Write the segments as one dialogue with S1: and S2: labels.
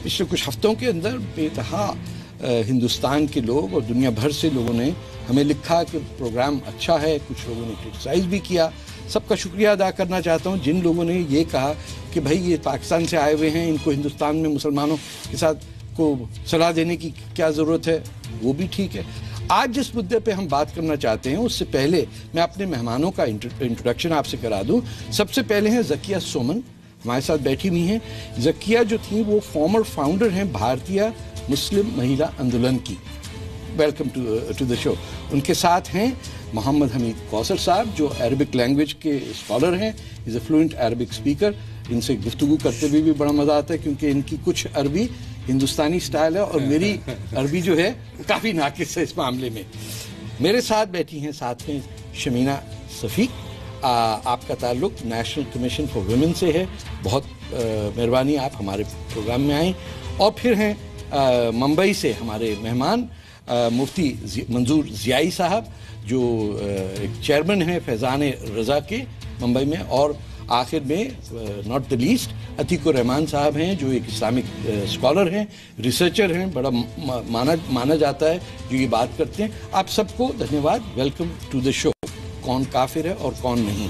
S1: पिछले कुछ हफ्तों के अंदर बेतहा हिंदुस्तान के लोग और दुनिया भर से लोगों ने हमें लिखा कि प्रोग्राम अच्छा है, कुछ लोगों ने क्रिटिसाइज़ भी किया। सबका शुक्रिया अदा करना चाहता हूँ जिन लोगों ने ये कहा कि भाई ये पाकिस्तान से आए हुए हैं, इनको हिंदुस्तान में मुसलमानों के साथ को सलाह देने की क्या ज़रूरत है, वो भी ठीक है। आज जिस मुद्दे पे हम बात करना चाहते हैं उससे पहले मैं अपने मेहमानों का इंट्रोडक्शन आपसे करा दूं। सबसे पहले हैं ज़किया सोमन, हमारे साथ बैठी हुई हैं। ज़किया जो थी वो फॉर्मर फाउंडर हैं भारतीय मुस्लिम महिला आंदोलन की। Welcome to the show. उनके साथ हैं मोहम्मद हमीद कौसर साहब जो अरबिक लैंग्वेज के स्कॉलर हैं, is a fluent Arabic speaker. इनसे गुफ्तगू करते हुए भी बड़ा मज़ा आता है क्योंकि इनकी कुछ अरबी हिंदुस्तानी स्टाइल है और मेरी अरबी जो है काफ़ी नाकिस है इस मामले में। मेरे साथ बैठी हैं साथ में शमीना सफ़ी। आपका ताल्लुक नेशनल कमीशन फॉर वुमेन से है, बहुत मेहरबानी आप हमारे प्रोग्राम में आए। और फिर हैं मुंबई से हमारे मेहमान मुफ्ती मंजूर ज़ियाई साहब जो एक चेयरमैन हैं फैज़ान रज़ा के मुंबई में। और आखिर में not the least Atiqur Rahman साहब हैं जो एक इस्लामिक स्कॉलर हैं, रिसर्चर हैं, बड़ा माना जाता है जो ये बात करते हैं। आप सबको धन्यवाद, वेलकम टू द शो। कौन काफिर है और कौन नहीं।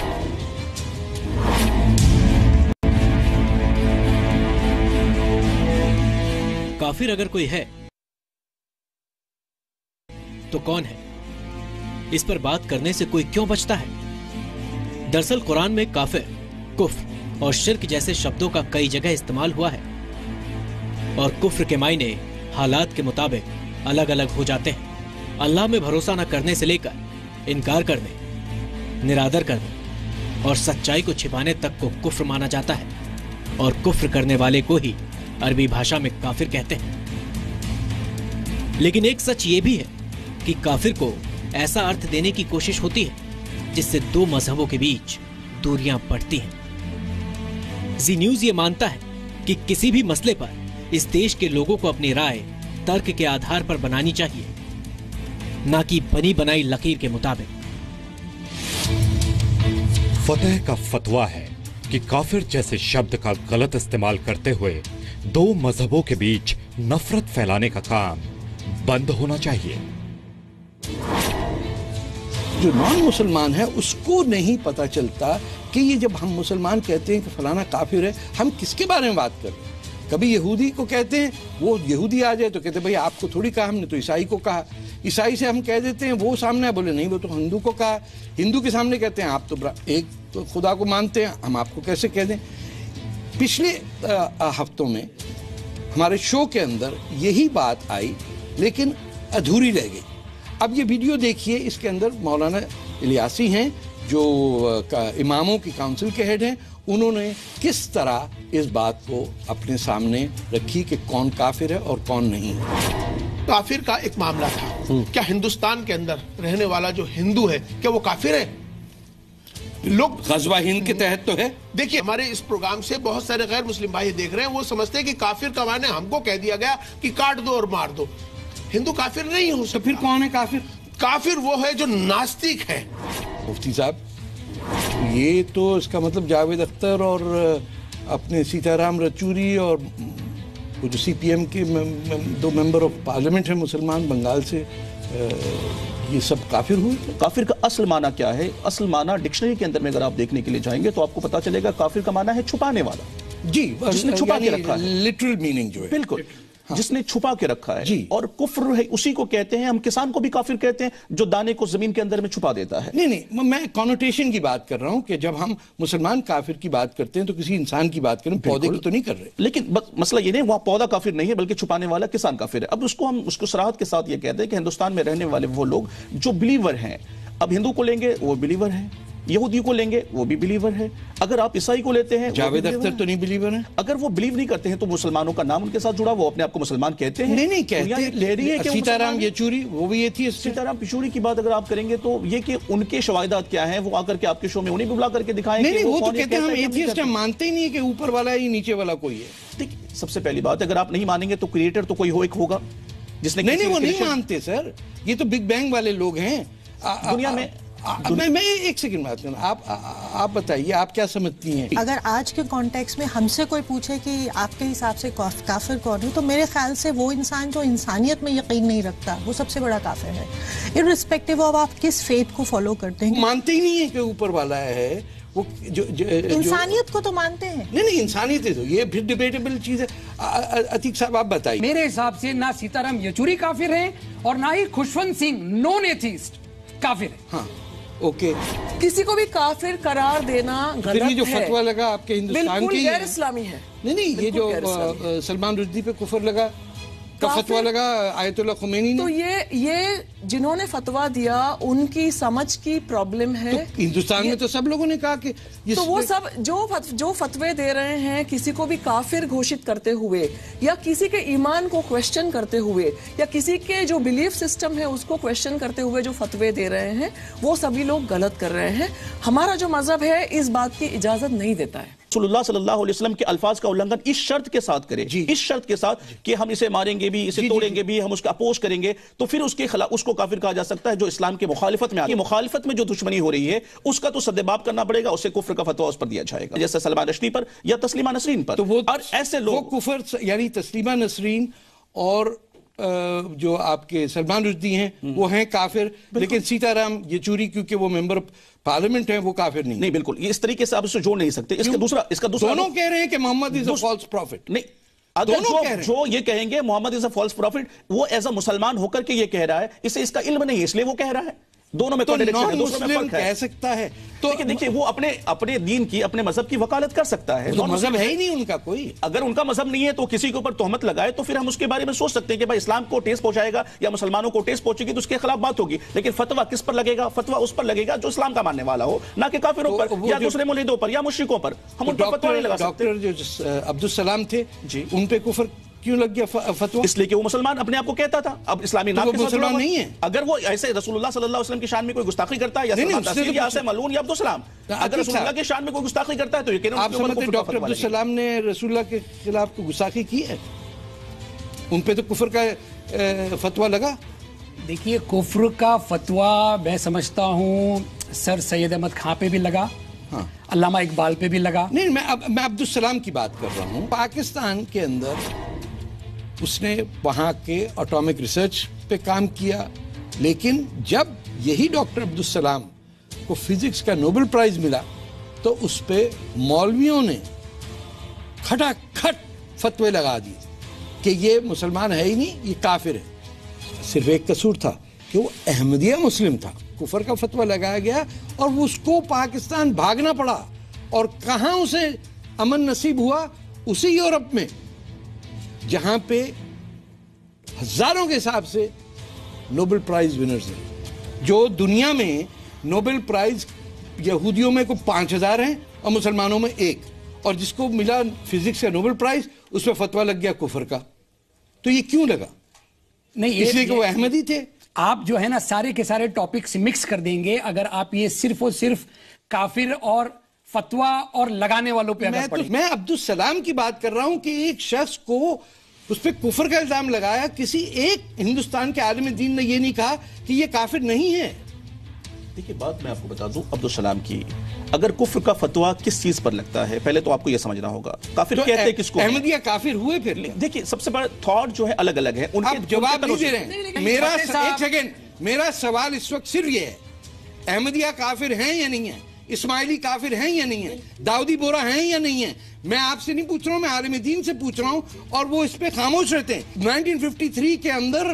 S2: काफिर अगर कोई है तो कौन है, इस पर बात करने से कोई क्यों बचता है? दरअसल कुरान में काफिर, कुफ्र और शिर्क जैसे शब्दों का कई जगह इस्तेमाल हुआ है और कुफ्र के मायने हालात के मुताबिक अलग अलग हो जाते हैं। अल्लाह में भरोसा न करने से लेकर इनकार करने, निरादर करने और सच्चाई को छिपाने तक को कुफ्र माना जाता है और कुफ्र करने वाले को ही अरबी भाषा में काफिर कहते हैं। लेकिन एक सच ये भी है कि काफिर को ऐसा अर्थ देने की कोशिश होती है जिससे दो मजहबों के बीच दूरियां बढ़ती हैं। जी न्यूज ये मानता है कि किसी भी मसले पर इस देश के लोगों को अपनी राय तर्क के आधार पर बनानी चाहिए, ना कि बनी बनाई लकीर के मुताबिक।
S3: फतह का फतवा है कि काफिर जैसे शब्द का गलत इस्तेमाल करते हुए दो मजहबों के बीच नफरत फैलाने का काम बंद होना चाहिए।
S1: जो नॉन मुसलमान है उसको नहीं पता चलता कि ये जब हम मुसलमान कहते हैं कि फलाना काफिर है, हम किसके बारे में बात कर रहे हैं। कभी यहूदी को कहते हैं, वो यहूदी आ जाए तो कहते हैं भाई आपको थोड़ी कहा, हमने तो ईसाई को कहा। ईसाई से हम कह देते हैं, वो सामने बोले नहीं वो तो हिंदू को कहा। हिंदू के सामने कहते हैं आप तो एक तो खुदा को मानते हैं, हम आपको कैसे कह दें। पिछले हफ्तों में हमारे शो के अंदर यही बात आई लेकिन अधूरी रह गई। अब ये वीडियो देखिए, इसके अंदर मौलाना इलियासी हैं जो इमामों की काउंसिल के हेड हैं, उन्होंने किस तरह इस बात को अपने सामने रखी कि कौन काफिर है और कौन नहीं है।
S4: काफिर का एक मामला था, क्या हिंदुस्तान के अंदर रहने वाला जो हिंदू है क्या वो काफिर है? लोग
S1: गज़वा हिंद के तहत तो है।
S4: देखिए हमारे इस प्रोग्राम से बहुत सारे गैर मुस्लिम भाई देख रहे हैं, वो समझते हैं कि काफिर का माने हमको कह दिया गया कि काट दो और मार दो। हिंदू काफिर नहीं हो सकता।
S1: फिर कौन है काफिर?
S4: काफिर वो है जो नास्तिक है। मुफ्ती
S1: साहब ये तो इसका मतलब जावेद अख्तर और अपने सीताराम रचूरी और वो जो सीपीएम के दो मेंबर ऑफ पार्लियामेंट हैं मुसलमान बंगाल से, ये सब काफिर हुए।
S5: काफिर का असल माना क्या है? असल माना डिक्शनरी के अंदर में अगर आप देखने के लिए जाएंगे तो आपको पता चलेगा काफिर का माना है छुपाने वाला।
S1: जी,
S5: जिसने छुपा के रखा है।
S1: लिटरल मीनिंग जो है
S5: बिल्कुल, हाँ। जिसने छुपा के रखा है
S1: जी।
S5: और कुफ्र है उसी को कहते हैं। हम किसान को भी काफिर कहते हैं जो दाने को जमीन के अंदर में छुपा देता है।
S1: नहीं, मैं कॉनोटेशन की बात कर रहा हूं कि जब हम मुसलमान काफिर की बात करते हैं तो किसी इंसान की बात करें, पौधे की तो नहीं कर रहे।
S5: लेकिन बस मसला ये नहीं, वहां पौधा काफिर नहीं है बल्कि छुपाने वाला किसान काफिर है। अब उसको हम उसको सराहत के साथ ये कहते हैं कि हिंदुस्तान में रहने वाले वो लोग जो बिलीवर हैं, अब हिंदू को लेंगे वो बिलीवर है, यहूदी को लेंगे वो भी बिलीवर है, अगर आप ईसाई को लेते हैं
S1: जावेद अख्तर तो नहीं बिलीवर है।
S5: अगर वो बिलीव नहीं करते हैं तो मुसलमानों का नाम उनके साथ जुड़ा, वो अपने आप को मुसलमान कहते हैं।
S1: नहीं कहते,
S5: ले रही है कि
S1: सीताराम येचूरी वो भी एथियस्ट।
S5: सीताराम येचूरी की बात अगर आप करेंगे तो ये कि उनके शवाहिदात क्या हैं, वो आकर के आपके शो में उन्हें बुला करके दिखाएंगे।
S1: नहीं, वो तो कहते हैं हम एथियस्ट हैं, मानते ही नहीं कि ऊपर वाला ही नीचे वाला कोई है।
S5: देखिए सबसे पहली बात, अगर आप नहीं मानेंगे तो क्रिएटर तो कोई हो एक होगा जिसने।
S1: नहीं वो नहीं मानते सर, ये तो बिग बैंग वाले लोग हैं
S5: दुनिया में।
S1: मैं एक सेकंड बात करूँ, आप बताइए, आप क्या समझती हैं?
S6: अगर आज के कॉन्टेक्स्ट में हमसे कोई पूछे कि आपके हिसाब से काफिर कौन है, तो मेरे ख्याल से वो इंसान जो इंसानियत में यकीन नहीं रखता वो सबसे बड़ा काफिर है, इर्रिस्पेक्टिव ऑफ आप किस फेथ को फॉलो करते हैं।
S1: मानते ही नहीं है कि ऊपर वाला है वो, जो
S6: इंसानियत को तो मानते हैं।
S1: नहीं, इंसानियत है तो ये फिर डिबेटेबल चीज है। अतीक साहब आप बताइए।
S7: मेरे हिसाब से ना सीताराम येचुरी काफिर हैं और ना ही खुशवंत सिंह नॉन एथिस्ट काफिर है।
S1: हाँ, ओके।
S8: किसी को भी काफिर करार देना गलत है।
S1: ये जो फतवा लगा आपके हिंदुस्तान की
S8: गैर इस्लामी है।
S1: नहीं, ये जो सलमान रुश्दी पे कुफर लगा का फतवा लगा आयतुल्ला खुमैनी ने,
S8: तो ये जिन्होंने फतवा दिया उनकी समझ की प्रॉब्लम है।
S1: तो हिंदुस्तान में तो सब लोगों ने कहा कि
S8: तो वो सब जो फतवे दे रहे हैं किसी को भी काफिर घोषित करते हुए या किसी के ईमान को क्वेश्चन करते हुए या किसी के जो बिलीफ सिस्टम है उसको क्वेश्चन करते हुए जो फतवे दे रहे हैं वो सभी लोग गलत कर रहे हैं। हमारा जो मजहब है इस बात की इजाजत नहीं देता है।
S5: रसूलुल्लाह सल्लल्लाहु अलैहि वसल्लम के अल्फाज का उल्लंघन इस शर्त के साथ करें, इस शर्त के साथ कि हम इसे मारेंगे भी, इसे तोड़ेंगे भी, हम उसका अपोज करेंगे, तो फिर उसके खिलाफ उसको काफिर कहा जा सकता है जो इस्लाम की मुखालिफत में आगे। मुखालिफत में जो दुश्मनी हो रही है उसका तो सद्देबाब करना पड़ेगा, उससे कुफ्र का फतवा उस पर दिया जाएगा, जैसे सलमान रश्दी पर या तस्लीमा नसरीन पर।
S1: तो वो
S5: और ऐसे लोग,
S1: वो कुफर यानी तस्लीमा नसरीन और जो आपके सलमान रुश्दी हैं वो हैं काफिर, लेकिन सीताराम येचुरी क्योंकि वो मेंबर पार्लियामेंट है वो काफिर नहीं।
S5: बिल्कुल, ये इस तरीके से आप इससे जोड़ नहीं सकते। इसका दूसरा
S1: दोनों कह रहे हैं कि Mohammad is a false prophet.
S5: नहीं, अगर जो ये कहेंगे Mohammad is a false prophet, वो एज अ मुसलमान होकर के ये कह रहा है, इसे इसका इल्म नहीं है इसलिए वो कह रहा है। दोनों में कॉन्ट्रडिक्शन है, दूसरों में फर्क है।
S1: कह सकता है तो
S5: देखिए वो अपने दीन की, अपने मजहब की वकालत कर सकता है।
S1: तो मजहब है ही नहीं उनका कोई।
S5: अगर उनका मजहब नहीं है तो किसी के ऊपर तोहमत लगाए तो फिर हम उसके बारे में सोच सकते हैं कि भाई इस्लाम को ठेस पहुंचाएगा या मुसलमानों को ठेस पहुंचेगी तो उसके खिलाफ बात होगी। लेकिन फतवा किस पर लगेगा? फतवा उस पर लगेगा जो इस्लाम का मानने वाला हो, ना कि काफिरों पर या दूसरे मुल्हिदों पर या मुश्रिकों पर। हम उन पर फतवा नहीं लगा सकते।
S1: डॉक्टर जो अब्दुल सलाम थे जी, उन पे कुफर क्यों लग गया फतवा?
S5: इसलिए कि वो मुसलमान अपने आप को कहता था। अब इस्लामी नाम के साथ
S1: मुसलमान नहीं है।
S5: अगर वो ऐसे रसूलुल्लाह सल्लल्लाहु अलैहि वसल्लम की शान में कोई गुस्ताखी करता है या मलून या अब्दुल सलाम, अगर रसूलुल्लाह की शान में कोई गुस्ताखी करता है तो यकीनन
S1: आप समझते हैं डॉक्टर अब्दुल सलाम ने रसूलुल्लाह के खिलाफ गुस्ताखी की है? उन पे तो कुफर का फतवा लगा।
S7: देखिए, कुफ्र का फतवा मैं समझता हूँ सर सैयद अहमद खां पे भी लगा, हाँ, अल्लामा इकबाल पे भी लगा।
S1: नहीं, मैं अब्दुल सलाम की बात कर रहा हूँ। पाकिस्तान के अंदर उसने वहाँ के एटॉमिक रिसर्च पे काम किया, लेकिन जब यही डॉक्टर अब्दुल सलाम को फिजिक्स का नोबेल प्राइज मिला तो उस पे मौलवियों ने खटाखट फतवे लगा दिए कि ये मुसलमान है ही नहीं, ये काफिर है। सिर्फ एक कसूर था कि वो अहमदिया मुस्लिम था, कुफर का फतवा लगाया गया और उसको पाकिस्तान भागना पड़ा। और कहाँ उसे अमन नसीब हुआ? उसी यूरोप में जहां पे हजारों के हिसाब से नोबेल प्राइज विनर्स हैं। जो दुनिया में नोबेल प्राइज यहूदियों में को 5000 हैं और मुसलमानों में 1, और जिसको मिला फिजिक्स का नोबेल प्राइज उस पर फतवा लग गया कुफर का। तो ये क्यों लगा?
S7: नहीं,
S1: इसलिए कि वो अहमदी थे।
S7: आप जो है ना सारे के सारे टॉपिक्स मिक्स कर देंगे अगर आप ये सिर्फ और सिर्फ काफिर और फतवा और लगाने वालों पे अगर पड़ी।
S1: मैं अब्दुल सलाम की बात कर रहा हूं कि एक शख्स को उस पर कुफर का इल्जाम लगाया, किसी एक हिंदुस्तान के आलिम दीन ने यह नहीं कहा कि यह काफिर नहीं है।
S5: देखिए, बात मैं आपको बता दूं अब्दुल सलाम की, अगर कुफ्र का फतवा किस चीज पर लगता है पहले तो आपको यह समझना होगा। काफिर तो कहते हैं किसको?
S1: अहमदिया काफिर हुए फिर।
S5: देखिए, सबसे बड़ा थॉट जो है अलग अलग है, उनके
S1: जवाब नहीं दे रहे हैं। मेरा एक सेकेंड, मेरा सवाल इस वक्त सिर्फ ये है, अहमदिया काफिर हैं या नहीं है? इस्माइली काफिर हैं या नहीं है? दाऊदी बोरा हैं या नहीं है? मैं आपसे नहीं पूछ रहा हूं, मैं आलिम दीन से पूछ रहा हूं, और वो इस पे खामोश रहते हैं। 1953 के अंदर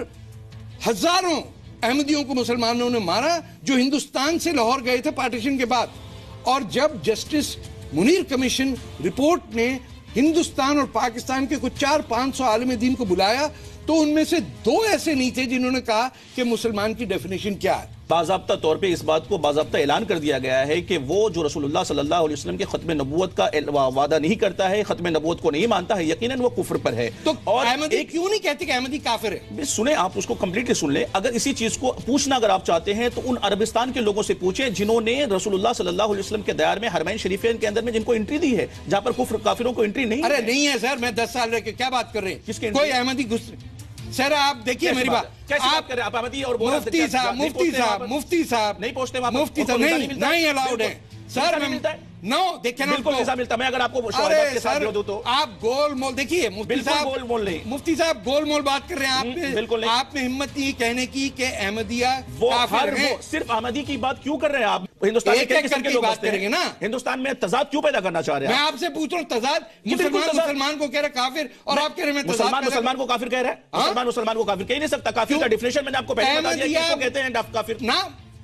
S1: हजारों अहमदियों को मुसलमानों ने मारा जो हिंदुस्तान से लाहौर गए थे पार्टीशन के बाद। और जब जस्टिस मुनीर कमीशन रिपोर्ट ने हिंदुस्तान और पाकिस्तान के कुछ 400-500 आलिम दीन को बुलाया तो उनमें से 2 ऐसे नहीं थे जिन्होंने कहा कि मुसलमान की डेफिनेशन क्या है।
S5: बाज़ाब्ता तौर पे इस बात को बाज़ाब्ता ऐलान कर दिया गया है कि वो जो रसूलुल्लाह सल्लल्लाहु अलैहि वसल्लम के खत्म नबूवत का वादा नहीं करता है, खत्म नबूवत को नहीं मानता है, यकीनन वो कुफ्र पर है।
S1: तो और अहमदी क्यों नहीं कहते कि अहमदी काफिर है?
S5: सुने, आप उसको कंप्लीटली सुन ले। अगर इसी चीज को पूछना अगर आप चाहते हैं तो उन अरबिस्तान के लोगों से पूछे जिन्होंने रसूलुल्लाह सल्लल्लाहु अलैहि वसल्लम के दयार में हरमैन शरीफैन के अंदर में जिनको एंट्री दी है, जहां पर कुफ्र काफिरों को एंट्री नहीं।
S1: अरे नहीं है सर, मैं 10 साल रह के क्या बात कर रहे हैं?
S5: किसके?
S1: कोई अहमदी सर आप देखिए मेरी बात,
S5: आप कर रहे हैं, आप अहमदी और
S1: मुफ्ती साहब
S5: नहीं पहुंचते,
S1: मुफ्ती साहब नहीं अलाउड है सर,
S5: मिलता है
S1: नो देखिए ना,
S5: बिल्कुल वीजा मिलता है। मैं अगर आपको
S1: अरे सर आप गोल मोल देखिए, मुफ्ती साहब
S5: गोल मोल नहीं,
S1: मुफ्ती साहब गोल मोल बात कर रहे हैं आप,
S5: बिल्कुल
S1: आप में हिम्मत नहीं कहने की कि अहमदिया
S5: काफिर है। सिर्फ अहमदी की बात क्यों कर रहे हैं आप? हिंदुस्तान में कई किस्म के लोग बात करेंगे ना, हिंदुस्तान में तजाद क्यों पैदा करना चाह रहे हैं?
S1: मैं आपसे पूछ रहा हूँ तजाद, मुसलमान को कह रहे काफिर और आप कह रहे हैं
S5: मुसलमान को काफिर कह रहे हैं। मुसलमान को काफिर कह नहीं सकता। काफिर का डेफिनेशन मैंने आपको पहले बता दिया, किसको कहते हैं काफिर ना।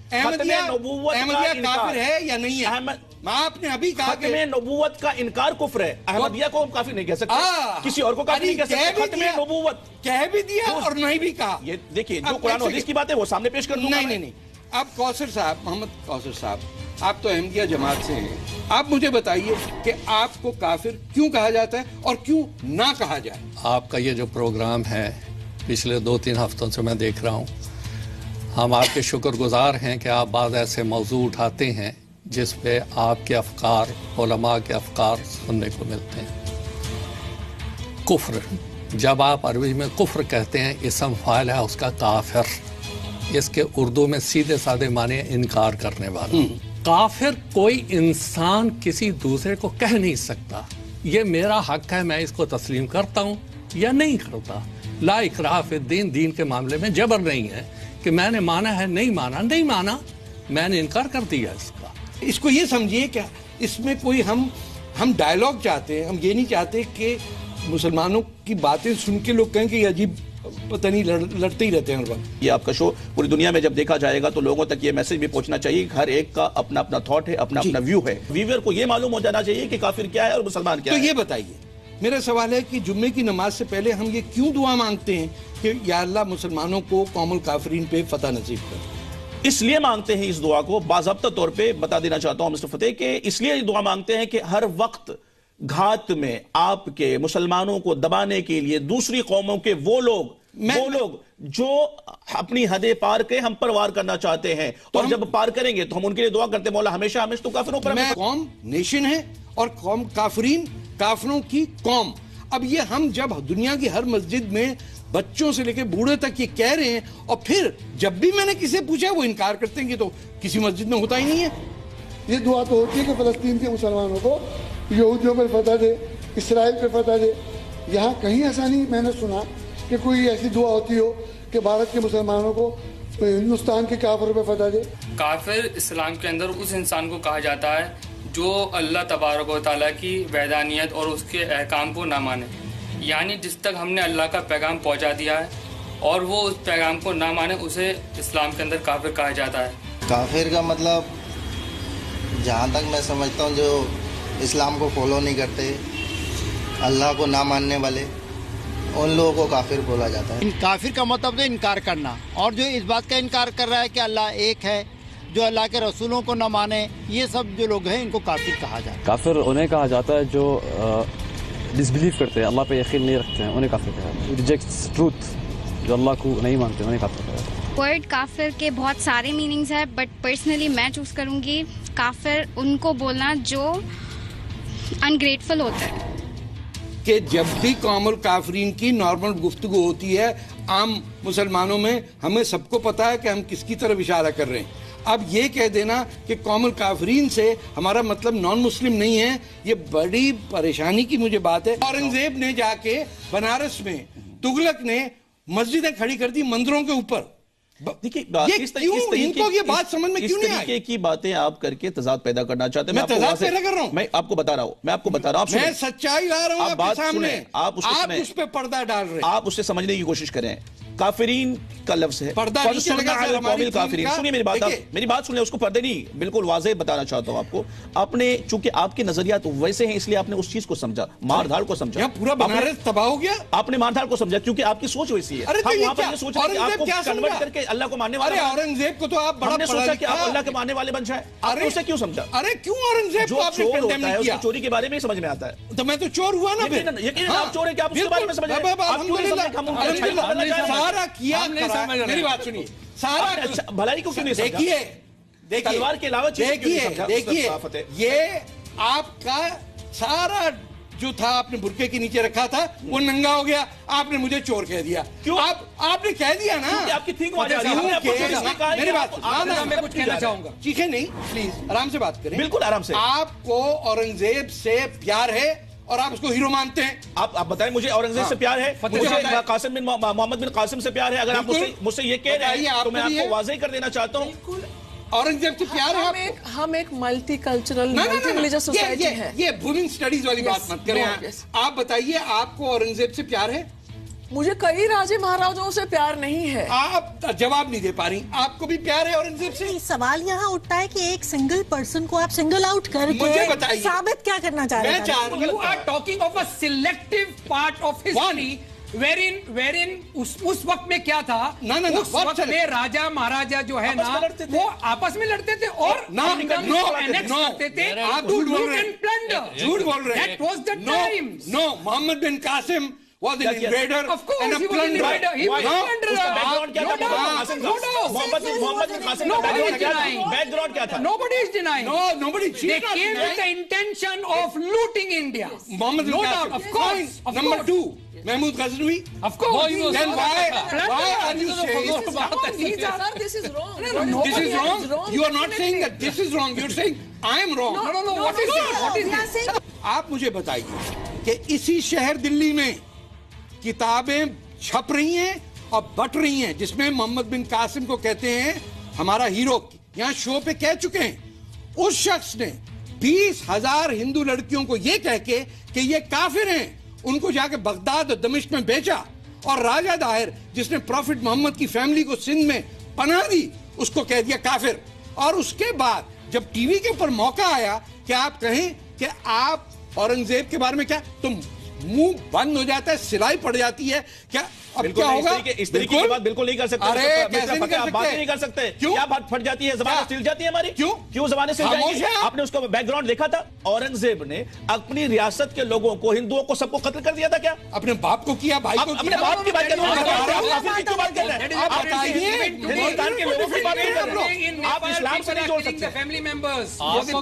S5: अहमदिया
S1: काफिर है या नहीं है? आपने अभी कहा कि
S5: नबूवत का इनकार कुफ्र है, अहमदिया को हम काफिर नहीं कह सकते, किसी और को काफिर नहीं कह सकते। खत्मे नबूवत
S1: कह भी दिया और नहीं भी कहा।
S5: ये देखिए जो कुरान और हदीस की बात है वो सामने पेश कर दूंगा।
S1: नहीं। अब कौसर साहब, मोहम्मद कौसर साहब, आप तो अहमदिया जमात से हैं, आप मुझे बताइए कि आपको काफिर क्यों कहा जाता है और क्यों ना कहा जाए?
S9: आपका ये जो प्रोग्राम है पिछले 2-3 हफ्तों से मैं देख रहा हूँ, हम आपके शुक्रगुजार हैं कि आप बाद ऐसे मौजू उठाते हैं जिस पे आपके अफकार, उलमा के अफकार सुनने को मिलते हैं। कुफ्र, जब आप अरबी में कुफ्र कहते हैं, इसम फ़ाइल है उसका काफिर, इसके उर्दू में सीधे साधे माने इनकार करने वाला। काफिर कोई इंसान किसी दूसरे को कह नहीं सकता, ये मेरा हक है, मैं इसको तस्लीम करता हूँ या नहीं करता। ला इकराह फिद्दीन, दीन के मामले में जबर नहीं है कि मैंने माना है, नहीं माना, मैंने इनकार कर दिया इसका।
S1: इसको ये समझिए क्या इसमें कोई हम डायलॉग चाहते हैं, हम ये नहीं चाहते कि मुसलमानों की बातें सुन के लोग कहें कि अजीब पता नहीं लड़ते ही रहते हैं हर वक्त।
S5: ये आपका शो पूरी दुनिया में जब देखा जाएगा तो लोगों तक ये मैसेज भी पहुंचना चाहिए कि हर एक का अपना अपना थॉट है, अपना अपना व्यू है। व्यूअर को ये मालूम हो जाना चाहिए कि काफिर क्या है और मुसलमान क्या है।
S1: तो ये बताइए, मेरा सवाल है कि जुम्मे की नमाज से पहले हम ये क्यों दुआ मांगते हैं कि या अल्लाह मुसलमानों को कौमुल काफिरीन पे फतह नसीब कर?
S5: इसलिए मांगते हैं इस दुआ को, बाज़ाब्ता तौर पे बता देना चाहता हूं मिस्टर फतेह कि इसलिए दुआ मांगते हैं कि हर वक्त घात में आपके मुसलमानों को दबाने के लिए दूसरी कौमों के वो लोग जो अपनी हदें पार के हम पर वार करना चाहते हैं, तो और जब पार करेंगे तो हम उनके लिए दुआ करते हैं, मौला हमेशा तो काफिरों पर।
S1: कौम नेशन है और कौम काफिरीन, काफिरों की कौम। अब ये हम जब दुनिया की हर मस्जिद में बच्चों से लेकर बूढ़े तक ये कह रहे हैं और फिर जब भी मैंने किसी पूछा वो इनकार करते हैं कि तो किसी मस्जिद में होता ही नहीं है।
S10: ये दुआ तो होती है कि फलस्तीन के मुसलमानों को यहूदियों पर फतह दे, इसराइल पर फतह दे। यहाँ कहीं ऐसा नहीं मैंने सुना कि कोई ऐसी दुआ होती हो कि भारत के मुसलमानों को हिंदुस्तान के काफिर पर फतह दे।
S11: काफिर इस्लाम के अंदर उस इंसान को कहा जाता है जो अल्लाह तबारक व तआला की वैदानियत और उसके अहकाम को ना माने, यानी जिस तक हमने अल्लाह का पैगाम पहुंचा दिया है और वो उस पैगाम को ना माने, उसे इस्लाम के अंदर काफिर कहा जाता है।
S12: काफिर का मतलब जहाँ तक मैं समझता हूँ जो इस्लाम को फॉलो नहीं करते, अल्लाह को ना मानने वाले, उन लोगों को काफिर बोला जाता है।
S13: काफिर का मतलब तो इनकार करना, और जो इस बात का इनकार कर रहा है कि अल्लाह एक है, जो अल्लाह के रसूलों को न माने, ये सब जो लोग हैं इनको काफिर कहा जाता है।
S14: काफिर उन्हें कहा जाता है जो डिसबिलीव करते हैं, अल्लाह पे यकीन नहीं रखते हैं, उन्हें काफिर कहा जाता है। रिजेक्ट्स ट्रूथ, जो अल्लाह को नहीं मानते उन्हें काफिर कहा जाता है।
S15: वर्ड काफिर के बहुत सारे मीनिंग्स है, बट पर्सनली मैं चूज करूंगी काफिर उनको बोलना जो अनग्रेटफुल होते हैं।
S1: कि जब भी कौमुल काफरीन की नॉर्मल गुफ्तगू होती है आम मुसलमानों में, हमें सबको पता है कि हम किसकी तरफ इशारा कर रहे हैं। अब ये कह देना कि कौमुल काफरीन से हमारा मतलब नॉन मुस्लिम नहीं है, ये बड़ी परेशानी की मुझे बात है। औरंगजेब ने जाके बनारस में, तुगलक ने मस्जिदें खड़ी कर दी मंदिरों के ऊपर।
S5: देखिए
S1: इनको ये बात समझ में क्यों नहीं आई?
S5: इस तरीके की बातें आप करके तजाद पैदा करना चाहते हैं।
S1: मैं तजाद पैदा कर रहा हूं,
S5: मैं आपको बता रहा हूं,
S1: मैं सच्चाई ला रहा हूं आपके सामने, आप उस पे पर्दा डाल रहे हैं।
S5: आप उससे समझने की कोशिश करें। काफिरीन का लफ्ज है,
S1: पर्दा
S5: काफिरीन। सुनिए मेरी बात सुनिए, उसको पर्दे नहीं, बिल्कुल वाज़ेह बताना चाहता हूं आपको। आपने चूंकि आपके नजरियात वैसे हैं इसलिए आपने उस चीज को समझा, मारधाड़ को समझा।
S1: पूरा बनारस तबाह हो गया।
S5: आपने मारधाड़ को समझा क्योंकि आपकी सोच वैसी है। करके अल्लाह को मानने वाले,
S1: औरंगजेब को तो आप बड़ा
S5: सोचा कि आप अल्लाह के मानने वाले बन जाए। आपने उसे क्यों समझा?
S1: अरे क्यों औरंगजेब को आपने कंडेम नहीं किया?
S5: चोरी के बारे में समझ में आता है।
S1: तो मैं तो चोर हुआ ना फिर।
S5: यकीन आप चोर हैं कि आप उसके बारे में समझ रहे हैं।
S1: सारा किया, मेरी बात सुनिए, सारा
S5: भलाई को क्यों नहीं समझा?
S1: देखिए
S5: तलवार के अलावा
S1: देखिए ये आपका सारा जो था आपने बुरके के नीचे रखा था वो नंगा हो गया, आपने मुझे चोर कह दिया। क्यों? आपने कह दिया ना,
S5: आपकी ठीक हो जाएगी।
S1: मेरी बात
S7: मैं कुछ कहना चाहूंगा।
S1: चीखें नहीं, प्लीज आराम से बात करें।
S5: बिल्कुल आराम से।
S1: आपको औरंगजेब से प्यार है और आप उसको हीरो मानते हैं।
S5: आप बताएं, मुझे औरंगजेब से प्यार है, मुझे कासिम बिन मोहम्मद बिन कासिम से प्यार है। अगर आप मुझसे ये कह रहे हैं तो मैं आपको वाज़ेह कर देना चाहता हूँ,
S1: औरंगजेब से प्यार है।
S8: हम एक multi cultural multi religious society है।
S1: ये वुमेन स्टडीज वाली बात मत करें। आप बताइए, आपको औरंगजेब से प्यार है?
S8: मुझे कई राजे महाराजाओं से प्यार नहीं है।
S1: आप जवाब नहीं दे पा रही। आपको भी प्यार है औरंगजेब से?
S6: सवाल यहाँ उठता है कि एक सिंगल पर्सन को आप सिंगल आउट करके साबित क्या करना चाह रहे हैं?
S7: You are talking of a selective part of history wherein उस वक्त में क्या था? उस वक्त में राजा महाराजा जो है ना वो आपस में लड़ते थे और करते थे।
S1: आप झूठ बोल रहे हैं, झूठ बोल रहे हैं।
S7: That was the time.
S1: No, Mohammed bin Qasim was an invader and a plunderer.
S7: He was a plunderer.
S5: Mohammad बिन कासिम का बैकग्राउंड क्या था?
S7: Nobody is denying.
S1: No, nobody.
S7: They came with the intention of looting India.
S1: Mohammed bin Qasim.
S7: Of course.
S1: Number 2. Mahmud Ghaznavi?
S7: Of course.
S1: Then why are you saying
S8: This is wrong.
S1: This is wrong? You are not saying that this is wrong. You are saying I am wrong.
S7: No. What is it? What is it?
S1: आप मुझे बताइए कि इसी शहर दिल्ली में किताबें छप रही हैं और बट रही हैं जिसमें मोहम्मद बिन कासिम को कहते हैं हमारा हीरो, यहाँ शो पे कह चुके हैं। उस शख्स ने 20,000 हिंदू लड़कियों को ये कह के कि ये काफिर हैं, उनको जाके बगदाद और दमिश्क में बेचा। और राजा दाहिर जिसने प्रॉफिट मोहम्मद की फैमिली को सिंध में पनाह दी, उसको कह दिया काफिर। और उसके बाद जब टीवी के ऊपर मौका आया कि आप कहें कि आप औरंगजेब के बारे में क्या, तुम मुंह बंद हो जाता है, सिलाई पड़ जाती है। क्या अब क्या होगा?
S5: इस तरीके की बात बिल्कुल नहीं कर सकते।
S1: अरे कैसे नहीं कर सकते?
S5: बात नहीं कर सकते।
S1: क्यों?
S5: क्या बात फट जाती है, जबान सिल जाती है हमारी? क्यों जबानें सिल जाती है? आपने उसका बैकग्राउंड देखा था? औरंगजेब ने अपनी रियासत के लोगों को, हिंदुओं को, सबको कत्ल कर दिया था। क्या
S1: अपने बाप को किया, भाई को
S5: अपने बाप की बात कर रहे हैं? आप बताइए, हिंदुस्तान के लोगों की बात कर रहे हैं, आप इस्लाम से नहीं जोड़ सकते।
S7: फैमिली मेंबर्स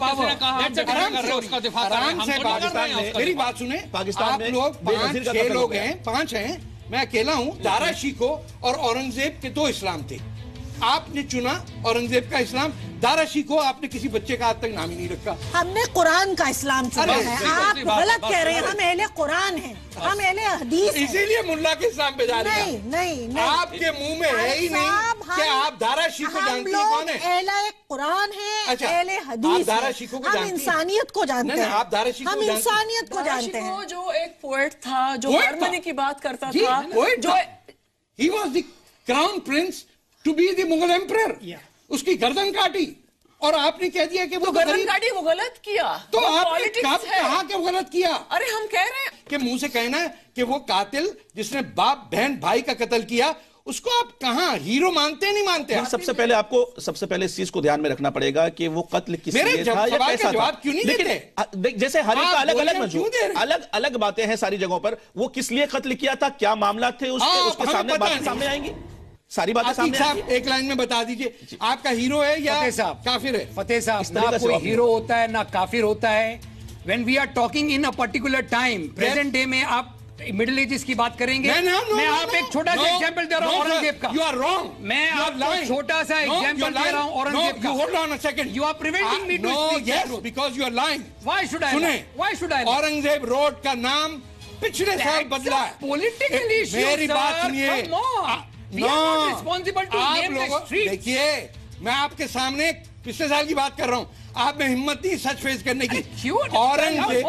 S1: मेरी बात सुने।
S5: पाकिस्तान में
S1: लोग 5-6 लोग हैं, 5 हैं, मैं अकेला हूं। दारा शिको और औरंगजेब के 2 इस्लाम थे। आपने चुना औरंगजेब का इस्लाम, दारा शिको आपने किसी बच्चे का आज तक नाम ही नहीं रखा।
S6: हमने कुरान का इस्लाम चुना है। आप गलत कह रहे हैं। हम अहले कुरान हैं, हम अहले हदीस हैं।
S1: इसीलिए मुल्ला के इस्लाम पे जा रहे हैं।
S6: नहीं,
S1: आपके मुंह में है ही नहीं कि आप दारा शिको जानती हैं कौन है?
S6: अहले कुरान है, अहले हदीस
S1: दारा शिको को
S6: हम इंसानियत को जानते हैं।
S1: आप दारा शिको
S6: हम इंसानियत को जानते हैं।
S8: जो एक पोएट था, जो हार्मनी की बात करता था, जो
S1: he was the crown prince to be the Mughal emperor. उसकी गर्दन काटी और आपने कह दिया कि वो
S8: गर्दन काटी, वो गलत किया।
S1: तो आपने कब कहा कि वो गलत किया?
S8: अरे हम कह रहे हैं
S1: कि मुंह से कहना है कि वो कातिल जिसने बाप बहन भाई का कत्ल किया, उसको आप कहां हीरो मानते नहीं मानते?
S5: सबसे पहले इस चीज को ध्यान में रखना पड़ेगा कि वो कत्ल किस लिए था या कैसा था।
S1: जवाब क्यों नहीं देते?
S5: जैसे हर एक का अलग अलग बातें हैं सारी जगहों पर। वो किस लिए कत्ल किया था, क्या मामला थे उसके सामने आएंगी, सारी बातें सामने आएंगी।
S1: एक लाइन में बता दीजिए, आपका हीरो है या काफिर है?
S7: फतेह साहब, ना कोई हीरो होता है ना काफिर होता है। When we are talking in a particular time, present day में आप मिडिल एजेस की बात करेंगे। मैं आप एक छोटा सा एग्जांपल दे रहा हूं औरंगजेब का।
S1: You are wrong.
S7: मैं आपको छोटा सा एग्जांपल दे रहा हूं औरंगजेब का।
S1: Hold on a second.
S7: You are preventing me to speak.
S1: Yes, because you are lying.
S7: Why should I lie? Why should I lie?
S1: Aurangzeb road का नाम पिछले साल बदला है।
S7: Politically issue,
S1: मेरी बात सुनिए।
S7: Come on. We are not responsible to name the streets.
S1: देखिए, मैं आपके सामने पिछले साल की बात कर रहा हूँ। आप में हिम्मत नहीं सच फेस करने की।
S7: औरंगजेब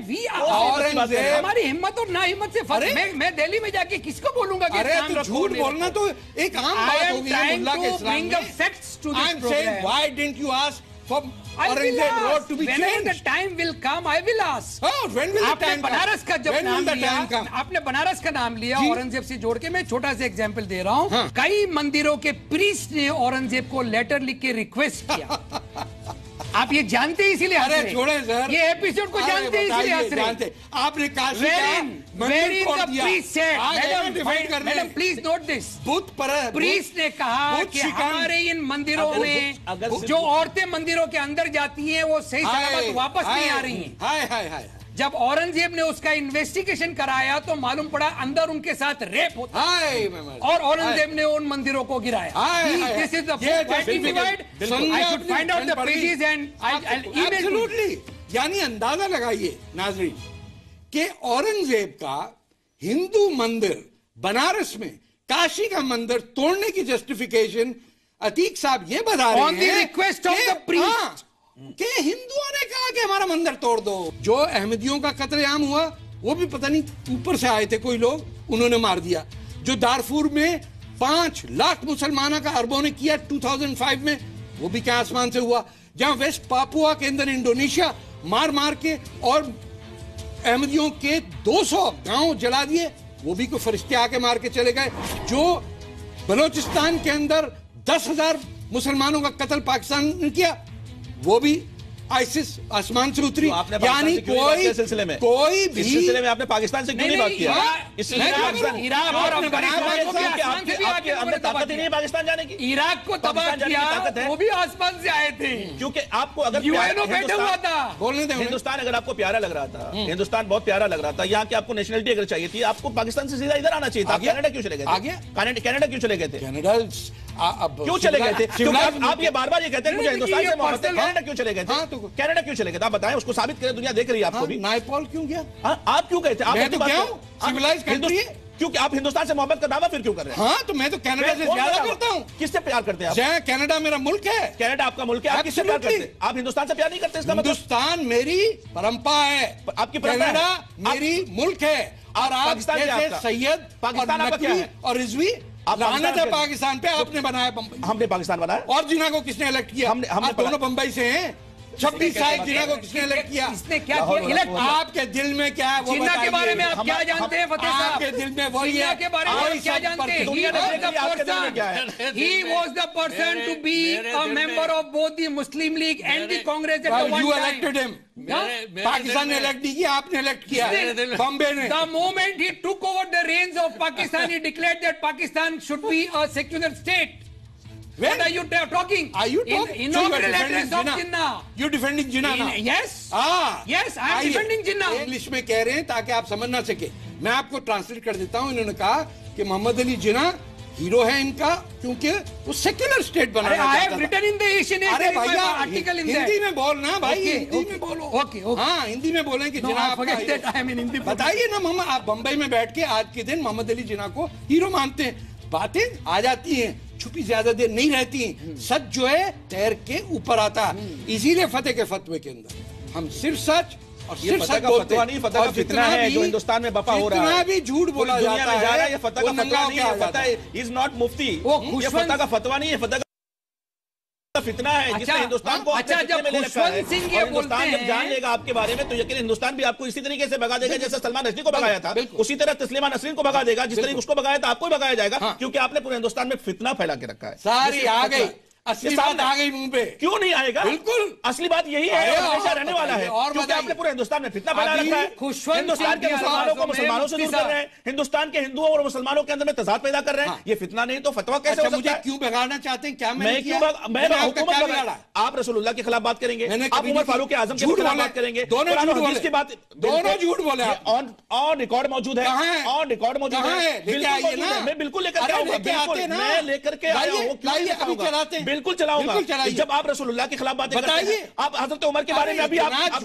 S7: हमारी हिम्मत और ना हिम्मत से फर्क। मैं दिल्ली में जाके किसको बोलूंगा कि
S1: अरे तो झूठ बोलना तो एक आम बात हो गई है मुल्ला के इस्लाम में। I am saying why didn't you ask for Aurangzeb road to be changed?
S7: Whenever the time will come, I will ask.
S1: Oh, when will the time come?
S7: Banaras का जब नाम लिया, आपने बनारस का नाम लिया औरंगजेब से जोड़ के, मैं छोटा सा एग्जांपल दे रहा हूँ। कई मंदिरों के प्रीस्ट ने औरंगजेब को लेटर लिख के रिक्वेस्ट किया। आप ये जानते हैं इसीलिए हंस रहे हैं।
S1: छोड़े सर,
S7: ये एपिसोड को जानते हैं इसीलिए हंस रहे हैं।
S1: आपने काशी का मंदिर तोड़ दिया।
S7: Madam please note this.
S1: बुत पर
S7: प्रीस्ट ने कहा कि हमारे इन मंदिरों में जो औरतें मंदिरों के अंदर जाती हैं वो सही सलामत वापस नहीं आ रही हैं।
S1: हाय हाय हाय,
S7: जब औरंगजेब ने उसका इन्वेस्टिगेशन कराया तो मालूम पड़ा अंदर उनके साथ रेप होता और औरंगजेब ने उन मंदिरों को गिराया। This is the divide. I should find out the pages and I
S1: absolutely. यानी अंदाजा लगाइए नाजरीन कि औरंगजेब का हिंदू मंदिर बनारस में, काशी का मंदिर तोड़ने की जस्टिफिकेशन अतीक साहब ये बता रहे हैं
S7: on the request of the priest
S1: कि हिंदुओं ने कहा कि हमारा मंदिर तोड़ दो। जो अहमदियों का कत्लेआम हुआ वो भी पता नहीं ऊपर से आए थे कोई लोग, उन्होंने मार दिया। जो दारफूर में 5 लाख मुसलमानों का अरबों ने किया 2005 में, वो भी क्या आसमान से हुआ। जहां वेस्ट पापुआ के अंदर इंडोनेशिया मार मार के और अहमदियों के 200 गांव जला दिए, वो भी कोई फरिश्ते आके मार के चले गए। जो बलोचिस्तान के अंदर 10,000 मुसलमानों का कत्ल पाकिस्तान ने किया, वो भी आईसिस आसमान से उतरी। यानी कोई सिलसिले में कोई भी
S5: सिलसिले में आपने पाकिस्तान से क्यों नहीं बात किया?
S7: इराक और
S5: आपने ताकत ही नहीं पाकिस्तान जाने की।
S7: इराक को तबाह किया, वो भी आसमान से आए थे।
S5: क्योंकि आपको अगर
S7: बैठा हुआ था,
S5: बोलने दें, हिंदुस्तान अगर आपको प्यारा लग रहा था, हिंदुस्तान बहुत प्यारा लग रहा था, यहाँ की आपको नेशनलिटी अगर चाहिए थी, आपको पाकिस्तान से सीधा इधर आना चाहिए था। कनाडा क्यों चले गए थे? कनाडा क्यों चले गए थे? क्यों चले गए थे? क्योंकि आप ये बार बार ये कहते हैं मुझे हिंदुस्तान से मोहब्बत है। कनाडा क्यों चले गए थे? कनाडा क्यों चले गए थे? आप बताएं, उसको साबित करें, दुनिया देख रही है आपको भी।
S1: नायपॉल क्यों गया?
S5: आप क्यों गए थे? आप
S1: तो क्या हूं? सिविलाइज कंट्री है।
S5: क्योंकि आप हिंदुस्तान से मोहब्बत का दावा फिर क्यों कर रहे हैं?
S1: हाँ, तो मैं तो कनाडा से ज्यादा करता हूँ।
S5: किससे प्यार करते हैं आप?
S1: कनाडा मेरा मुल्क है।
S5: कनाडा आपका मुल्क है, आप किससे प्यार करते हैं? आप हिंदुस्तान से प्यार नहीं करते? इसका
S1: हिंदुस्तान मेरी परंपरा है,
S5: आपकी
S1: कनाडा मेरी मुल्क है। और
S5: पाकिस्तान
S1: सैयद
S5: पाकिस्तान आपका क्या है?
S1: और रिजवी लानत है पाकिस्तान पे। आपने बनाया बम्बई,
S5: हमने पाकिस्तान बनाया।
S1: और जिन्ना को किसने इलेक्ट किया? हम दोनों बम्बई से हैं। 26 साल जिन्ना को किसने इलेक्ट किया?
S7: इसने क्या किया? इलेक्ट
S1: आपके दिल में क्या है वो
S7: जिन्ना के बारे में आप क्या जानते हैं फतेह साहब?
S1: आपके दिल में वही है।
S7: के बारे में आप क्या जानते हैं? He was the person to be a member of both the Muslim League and the Congress at the one time.
S1: You elected him. Pakistan ने इलेक्ट नहीं किया, आपने इलेक्ट किया बॉम्बे ने।
S7: The moment he took over the reins of Pakistan, he declared that Pakistan should be a secular state. What are you talking?
S1: Are you talking?
S7: Inaugural address of Jinnah.
S1: You defending Jinnah now?
S7: Yes. Yes, I am defending Jinnah.
S1: English में कह रहे हैं ताकि आप समझ ना सके। मैं आपको ट्रांसलेट कर देता हूँ। इन्होंने कहा कि मोहम्मद अली जिन्ना हीरो है इनका, क्योंकि वो सेक्युलर स्टेट बनाना चाहता था।
S7: I have written in the Asian article in that.
S1: Hindi में बोलना भाई, हिंदी में बोलो।
S7: Okay.
S1: हाँ, हिंदी में बोलें कि जिन्ना आपका। बताइए ना मोहम्मद, आप बम्बई में बैठ के आज के दिन मोहम्मद अली जिन्ना को हीरो मानते हैं। बातें आ जाती हैं, छुपी ज्यादा देर नहीं रहती। सच जो है तैर के ऊपर आता। इसीलिए फतेह के फतवे के अंदर हम सिर्फ सच और सिर्फ सच बोलते हैं।
S5: फतह का फितना है जो हिंदुस्तान में बपा हो रहा है।
S1: जितना भी झूठ बोला जाता है,
S5: ये फतह का फतवा नहीं है। फतह इज नॉट मुफ्ती, ये फतह का फतवा नहीं है, फतह का फितना है जिसने हिंदुस्तान को
S7: अच्छा, जब खुशवंत सिंह ये बोलते हैं,
S5: जब जान लेगा आपके बारे में तो यकीन हिंदुस्तान भी आपको इसी तरीके से भगा देगा जैसे सलमान रश्दी को भगाया था, उसी तरह तस्लीमा नसरीन को भगा देगा। जिस तरीके उसको भगाया था आपको भी भगाया जाएगा, क्योंकि आपने पूरे हिंदुस्तान में फितना फैला के रखा है।
S1: सारी आ गई, असली बात आ गई मुंह पे।
S5: क्यों नहीं आएगा? बिल्कुल असली बात यही है, हमेशा रहने वाला है। क्योंकि आपने पूरे हिंदुस्तान में फितना फैला रखा है। हिंदुस्तान के मुसलमानों को मुसलमानों से दूर कर रहे हैं, हिंदुस्तान के हिंदुओं और मुसलमानों के अंदर में तजाद पैदा कर रहे हैं। ये फितना नहीं तो फतवा कैसे हो सकता है?
S1: क्यों बिगाड़ना चाहते हैं? क्या
S5: मैं हुकूमत बिगाड़ा? आप रसूलुल्लाह के खिलाफ बात करेंगे, आप उमर फारूक के आजम के खिलाफ बात करेंगे, दोनों हदीस की बात,
S1: दोनों झूठ बोले।
S5: ऑन रिकॉर्ड मौजूद है, ऑन रिकॉर्ड मौजूद है। मैं बिल्कुल लेकर के आऊंगा, मैं लेकर के आया हूँ, बिल्कुल चलाऊंगा। जब आप रसूलुल्लाह के खिलाफ बातें बताइए, आप हजरत उमर के बारे में अभी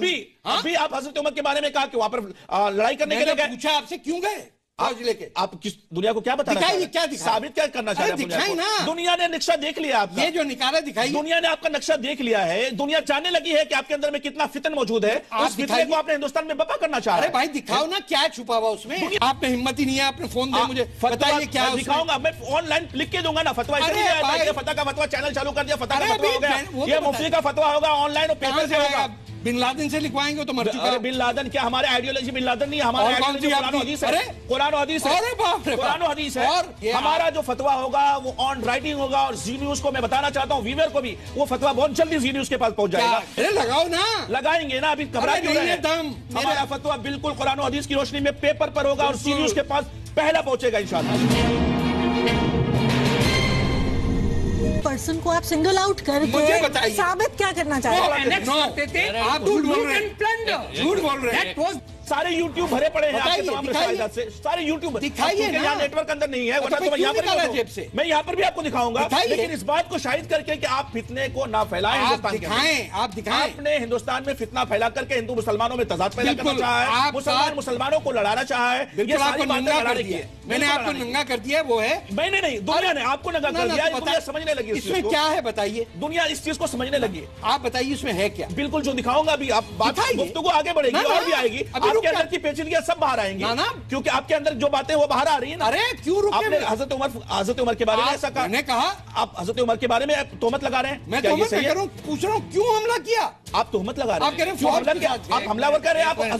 S5: आप हजरत उमर के बारे में कहा कि वहां पर लड़ाई करने के लिए गए।
S1: पूछा आपसे क्यों गए?
S5: आप किस दुनिया को क्या बताना चाह रहे हैं?
S1: क्या
S5: साबित क्या करना चाह रहे हैं?
S1: ना
S5: दुनिया ने नक्शा देख लिया आपका,
S1: ये जो निकाला दिखाई,
S5: दुनिया ने आपका नक्शा देख लिया है। दुनिया जानने लगी है कि आपके अंदर में कितना फितन मौजूद है। उस फितने को आपने हिंदुस्तान में बपा करना चाह रहे हैं।
S1: भाई दिखाओ ना क्या छुपा हुआ उसमें। आप में हिम्मत ही नहीं है, आपने फोन दे मुझे बताइए क्या
S5: दिखाऊंगा। मैं ऑनलाइन लिख के दूंगा ना फतवा। फतह का फतवा चैनल चालू कर दिया, फतह का फतवा हो गया, ये मुफ्ती का फतवा होगा, ऑनलाइन और पेपर से होगा।
S1: बिन लादेन से लिखवाएंगे तो मर चुका है।
S5: बिन लादेन क्या हमारे आइडियोलॉजी बिन लादेन नहीं, हमारा आइडियोलॉजी कुरान और हदीस है। कुरान और हदीस है, कुरान और हदीस है। हमारा जो फतवा होगा वो ऑन राइटिंग होगा। और जी न्यूज को मैं बताना चाहता हूँ, व्यूअर को भी, वो फतवा बहुत जल्दी जी न्यूज के पास पहुंच जाएगा।
S1: अरे लगाओ ना,
S5: लगाएंगे ना, अभी घबराए क्यों रहे हैं? हमारा फतवा बिल्कुल कुरान और हदीस की रोशनी में पेपर पर होगा और जी न्यूज के पास पहला पहुंचेगा इंशाल्लाह।
S6: पर्सन को आप सिंगल आउट करके साबित क्या करना चाहते हैं?
S7: आप झूठ बोल रहे हैं।
S5: सारे यूट्यूब भरे पड़े हैं आपके तमाम रसायदात से, सारे यूट्यूब
S6: दिखाइए ना।
S5: यहाँ नेटवर्क अंदर नहीं है, वरना तो मैं यहाँ पर
S1: जेब से
S5: मैं यहाँ पर भी आपको दिखाऊंगा, लेकिन इस बात को शाहिद करके कि आप फितने को ना फैलाएं।
S1: आप दिखाएं।
S5: आपने हिंदुस्तान में फितना फैला करके हिंदू मुसलमानों में तजाद पैदा करना चाहा है, मुसलमान मुसलमानों को लड़ाना चाहा है।
S1: ये सारी बातें लड़ा दी है, मैंने आपको नंगा कर दिया, वो है
S5: मैंने नहीं, दुनिया ने आपको नंगा कर दिया। दुनिया समझने लगी
S1: इसमें क्या है, बताइए।
S5: दुनिया इस चीज को समझने लगी,
S1: आप बताइए इसमें है क्या।
S5: बिल्कुल जो दिखाऊंगा अभी, आप बात गुफ्तगू आगे बढ़ेगी और भी आएगी, आपके अंदर की पेचीदगी सब बाहर आएंगे ना, क्योंकि आपके अंदर जो बातें वो बाहर आ रही है ना।
S1: अरे क्यों रुके?
S5: आपने हजरत उमर के बारे में ऐसा कहा,
S1: मैंने कहा
S5: आप हजरत उमर के बारे में तोहमत लगा रहे हैं।
S1: मैं तोहमत कर रहा हूं, पूछ रहा हूं क्यों हमला किया।
S5: आप तोहमत लगा रहे हैं,
S1: आप कह रहे हैं
S5: आप हमलावर कर रहे हैं, आप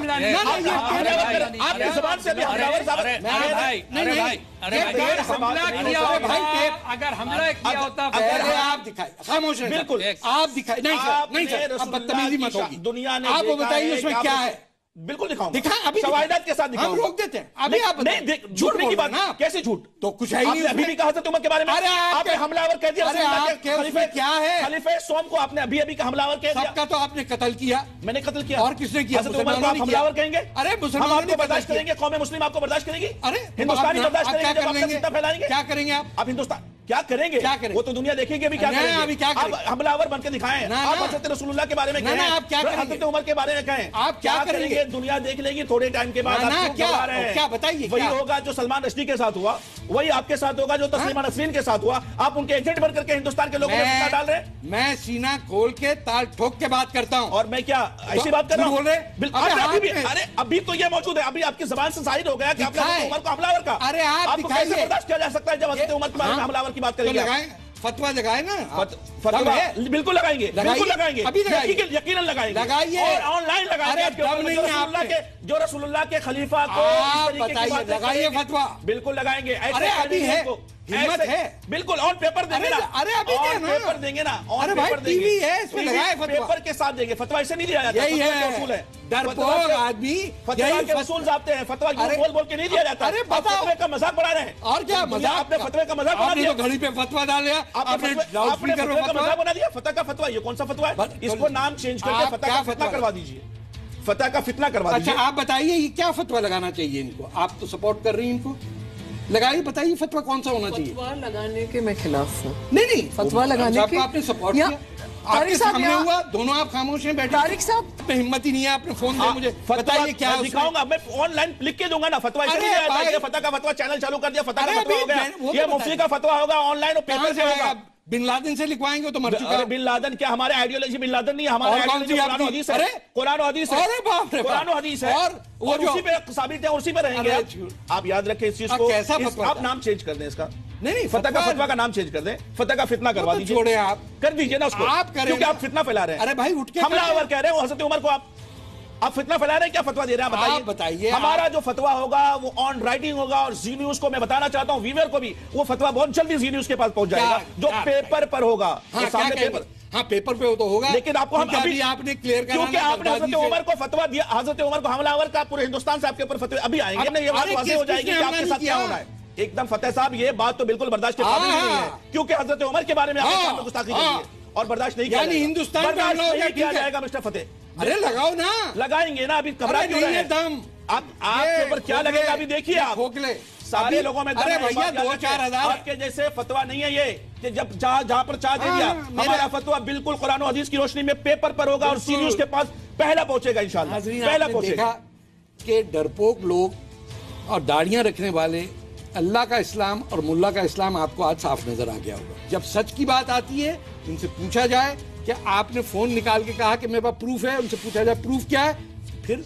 S5: आपकी जुबान से हमलावर
S7: अगर हमला किया होता
S1: आप दिखाए, खामोश है,
S5: बिल्कुल
S1: आप दिखाए। नहीं सर, अब बदतमीजी मत होगी।
S5: दुनिया ने
S1: आप बताइए उसमें क्या है।
S5: बिल्कुल दिखाऊंगा,
S1: दिखा अभी
S5: शवाहिदात के साथ दिखाऊंगा।
S1: हम रोक देते हैं अभी। आप
S5: नहीं, झूठ की बात ना, कैसे झूठ?
S1: तो कुछ है ही नहीं।
S5: अभी भी कहा था तुम के बारे में,
S1: अरे
S5: आपने हमलावर कह दिया।
S1: खलीफे क्या है?
S5: खलीफे सोम को आपने अभी हमलावर कह दिया।
S1: सबका तो आपने कत्ल किया।
S5: मैंने कत्ल किया।
S1: और किसने किया?
S5: मुसलमानों ने हमलावर कहेंगे?
S1: अरे
S5: हम आपको बर्दाश्त करेंगे? कौम मुस्लिम आपको बर्दाश्त करेगी?
S1: अरे
S5: हिंदुस्तानी बर्दाश्त करेंगे जब आप फितना फैलाएंगे?
S1: क्या करेंगे आप
S5: हिंदुस्तान क्या करेंगे?
S1: क्या करेंगे?
S5: वो तो दुनिया देखेगी अभी क्या करेंगे।
S1: अभी क्या
S5: आप हमलावर बनकर दिखाएं। आप हज़रत रसूलुल्लाह के बारे में कहें,
S1: आप क्या करेंगे?
S5: हज़रत उमर के बारे में कहें,
S1: आप क्या करेंगे?
S5: दुनिया देख लेगी थोड़े टाइम के बाद।
S1: क्या बताइए?
S5: वही होगा जो सलमान रश्दी के साथ हुआ, वही आपके साथ होगा जो तस्लीमा नसरीन के साथ हुआ। आप उनके एजेंट बन करके हिंदुस्तान के लोगों में फितना डाल रहे हैं।
S1: मैं सीना खोल के ताल ठोक के बात करता हूँ।
S5: और मैं क्या ऐसी बात कर रहा हूँ?
S1: अरे
S5: अभी तो ये मौजूद है, अभी आपकी जबान से जाहिर हो गया कि आपने हज़रत उमर को हमलावर का।
S1: अरे आपको कैसे
S5: बर्दाश्त किया जा सकता है जब हज़रत उमर के बारे में हमलावर की बात करेंगे?
S1: फतवा लगाए ना,
S5: फतवा बिल्कुल लगाएंगे, बिल्कुल लगाएंगे,
S1: अभी
S5: यकीनन लगाएंगे,
S1: लगाइए
S5: और ऑनलाइन लगाएंगे। जो रसूलुल्लाह के खलीफा को
S1: बताइए, लगाइए फतवा,
S5: बिल्कुल लगाएंगे।
S1: अरे अभी है, हिम्मत है,
S5: बिल्कुल ऑन पेपर देंगे ना।
S1: अरे अभी
S5: पेपर देंगे ना,
S1: अरे भाई टीवी है, इसमें लगाए फतवा,
S5: पेपर के साथ देंगे। फतवा ऐसे नहीं दिया जाता,
S1: यही है डरपोक आदमी,
S5: फतवा के उसूल जाते हैं। फतवा बोल बोल के नहीं दिया जाता।
S1: अरे बताओ,
S5: का मजाक बना रहे हैं।
S1: और क्या मजाक?
S5: आपने फतवे का मजाक बना दिया,
S1: घड़ी पे फतवा डाल दिया, आपने
S5: फतवे का मजाक बना दिया। फतह का फतवा, ये कौन सा फतवा है? इसको नाम चेंज करके फतह का फितना करवा दीजिए, फतह का फितना करवा दीजिए।
S1: अच्छा आप बताइए ये क्या फतवा लगाना चाहिए इनको? आप तो सपोर्ट कर रही हैं इनको, लगाइए, बताइए फतवा कौन सा होना चाहिए?
S8: फतवा लगाने के मैं खिलाफ हूँ।
S1: नहीं
S8: फतवा लगाने के
S1: आपने सपोर्ट किया, आपके सामने हुआ, दोनों आप खामोश हैं बैठे।
S8: तारिक साहब
S1: पे हिम्मत ही नहीं है, आपने फोन दिया मुझे, बताइए क्या
S5: दिखाऊंगा। मैं ऑनलाइन लिख के दूंगा ना फतवा। फतह का फतवा चैनल चालू कर दिया, फतह का फतवा हो गया। ये मुफ्ती का फतवा होगा, ऑनलाइन और पेपर से होगा।
S1: बिन लादेन से लिखवाएंगे तो मर चुका है।
S5: बिन लादेन क्या हमारे आइडियोलॉजी बिन लादेन नहीं, हमारे आइडियोलॉजी कुरान और हदीस है। कुरान और हदीस है।
S1: अरे बाप रे,
S5: कुरान और हदीस है, और उसी पे साबित है, उसी पे रहेंगे। आप याद रखें इस चीज को।
S1: कैसा फतवा?
S5: आप नाम चेंज कर दें इसका।
S1: नहीं,
S5: फतह का फतवा का नाम चेंज कर दें, फतह का फितना करवा दीजिए।
S1: छोड़े आप,
S5: कर दीजिए ना उसको,
S1: आप करें,
S5: क्योंकि आप फितना फैला रहे हैं।
S1: अरे भाई उठ के
S5: हमलावर कह रहे हो हज़रत उमर को, आप फितना फैला रहे हैं, क्या फतवा दे रहे हैं? बताइए। हमारा जो फतवा होगा वो ऑन राइटिंग होगा, और जी न्यूज को मैं बताना चाहता हूं, व्यूअर को भी, वो फतवा बहुत जल्दी जी न्यूज के पास पहुंच जाएगा, जो पेपर पर होगा। सामने पेपर,
S1: हाँ पेपर पे तो होगा,
S5: लेकिन आपको हम अभी
S1: आपने क्लियर करा,
S5: क्योंकि आपने हज़रत उमर को फतवा दिया, हज़रत उमर को हमलावर का पूरे हिंदुस्तान से आपके ऊपर फतवे अभी आएंगे ना, ये बात वाज़ेह हो जाएगी कि आपके साथ क्या हो रहा है। एकदम फतेह साहब, ये बात तो बिल्कुल बर्दाश्त के काबिल नहीं है, क्योंकि हज़रत उमर के बारे में आपके सामने गुस्ताखी की है और बर्दाश्त नहीं किया जाएगा।
S1: हिंदुस्तान
S5: में किया जाएगा मिस्टर फतेह।
S1: अरे लगाओ ना,
S5: लगाएंगे ना, अभी घबराए क्यों रहे हैं?
S1: दम
S5: आपके ऊपर क्या लगेगा अभी देखिए आप। सारे लोगों में
S1: अरे भैया 2-4
S5: आपके जैसे फतवा नहीं है ये, कि जब जहां पर चाह दे दिया। हमारा फतवा बिल्कुल कुरान और हदीस की रोशनी में पेपर पर होगा, और सी न्यूज के पास पहला पहुंचेगा इंशाल्लाह, पहला पहुंचेगा।
S1: कि डरपोक लोग और दाढ़ियां रखने वाले, अल्लाह का इस्लाम और मुल्ला का इस्लाम आपको आज साफ नजर आ गया होगा। जब सच की बात आती है, उनसे पूछा जाए कि आपने फोन निकाल के कहा कि मेरे पास प्रूफ है, उनसे पूछा जाए प्रूफ क्या है, फिर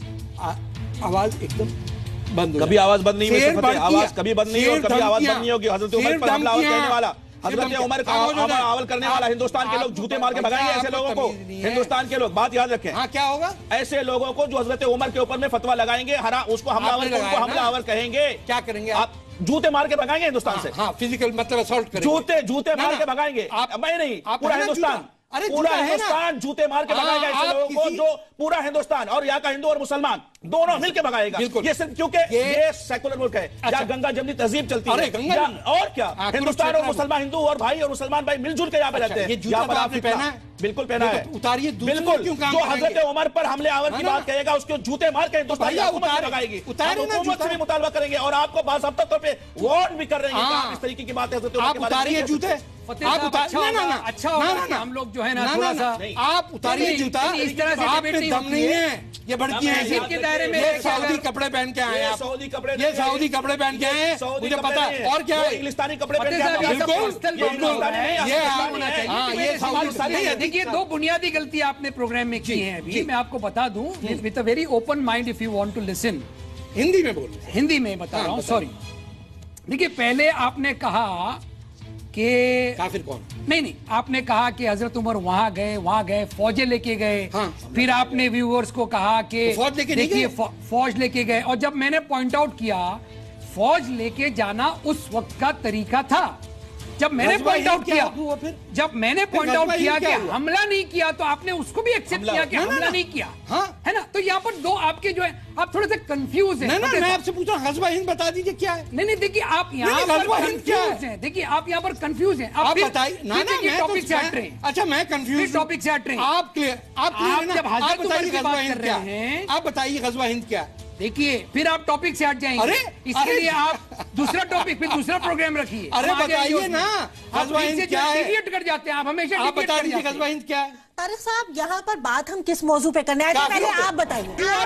S1: आवाज एकदम बंद हो।
S5: कभी आवाज बंद नहीं हुई, आवाज कभी बंद नहीं होगी, कभी आवाज बंद नहीं होगी। हज़रत उमर पर हमलावर कहने वाला, हज़रत उमर का हमलावर करने वाला, हिंदुस्तान के लोग झूठे मार के भगाएंगे ऐसे लोगों को। हिंदुस्तान के लोग, बात याद रखें।
S1: हाँ क्या होगा?
S5: ऐसे लोगों को जो हज़रत उमर के ऊपर में फतवा लगाएंगे, उसको हमलावर कहेंगे।
S1: क्या करेंगे
S5: आप? जूते मार के भगाएंगे हिंदुस्तान से।
S1: हाँ, फिजिकल मतलब असॉल्ट करेंगे।
S5: जूते मार के भगाएंगे। मैं नहीं, पूरा हिंदुस्तान,
S1: अरे
S5: पूरा हिंदुस्तान जूते मार के भगाएगा ऐसे लोगों को, जो पूरा हिंदुस्तान और यहाँ का हिंदू और मुसलमान दोनों मिलकर भगाएगा। ये सिर्फ क्योंकि ये सेकुलर मुल्क है जहां गंगा जमनी तहजीब चलती है। और क्या हिंदुस्तान और मुसलमान, हिंदू और भाई और मुसलमान भाई मिलजुल के यहाँ पे रहते हैं। यहाँ पर आपने पहना है, बिल्कुल पहना है, उतारिए। बिल्कुल, जो हजरत उमर पर हमले आवर की बात कहेगा उसको जूते मार के हिंदुस्तान भगाएगी। हुकूमत से भी मुतालबा करेंगे और आपको बाज़ाब्ता तौर पे वार्न भी कर रहे हैं। इस तरीके की बात है आप उतारिए जूते, आप उतारिए ना, अच्छा
S7: हम लोग जो है ना थोड़ा सा
S1: आप उतारिए जूता,
S7: इस तरह से
S1: आप में दम नहीं है, ये भड़की है
S7: के दायरे में।
S1: ये सऊदी कपड़े पहन के आए, सऊदी कपड़े, ये सऊदी कपड़े पहन के आए, मुझे पता है। और क्या है, इंग्लिस्तानी कपड़े पहन के आए,
S7: बिल्कुल। देखिए, दो बुनियादी गलती आपने प्रोग्राम में की है अभी, मैं आपको बता दूं with a very open mind, if you want to listen.
S1: Hindi में बोल,
S7: हिंदी में बता रहा हूं, सॉरी। देखिए, पहले आपने कहा कि
S1: काफिर कौन?
S7: नहीं, आपने कहा कि हजरत उमर वहां गए, फौजें लेके गए। फिर आपने व्यूअर्स को कहा कि
S1: फौज लेके
S7: देखिए फौज लेके गए, और जब मैंने पॉइंट आउट किया फौज लेके जाना उस वक्त का तरीका था। जब मैंने पॉइंट आउट किया कि हमला नहीं किया, तो आपने उसको भी एक्सेप्ट किया कि हमला नहीं किया, है ना? तो यहाँ पर दो आपके जो है, आप थोड़े से कंफ्यूज हैं।
S1: मैं आपसे पूछ रहा हूँ, गज़वा हिंद बता दीजिए क्या है?
S7: नहीं, देखिए आप यहाँ पर कंफ्यूज हैं। देखिए आप यहाँ पर कंफ्यूज हैं।
S1: आप बताइए ना,
S7: टॉपिक से हट रहे हैं।
S1: अच्छा, मैं कंफ्यूज,
S7: टॉपिक से हट रहे हैं।
S1: आप क्लियर, जब
S7: आप बताइए गज़वा हिंद क्या है,
S1: आप बताइए गज़वा हिंद क्या है।
S7: देखिए, फिर आप टॉपिक से हट जाएंगे, इसके लिए आप दूसरा टॉपिक, फिर दूसरा प्रोग्राम रखिए।
S1: अरे बताइए ना, गज़वा हिंद क्या है?
S7: डिविएट कर जाते हैं आप हमेशा।
S1: आप बता दीजिए गज़वा हिंद क्या है?
S6: तारिक साहब, यहाँ पर बात हम किस मौजू पे करने आए थे, पहले आप बताइए।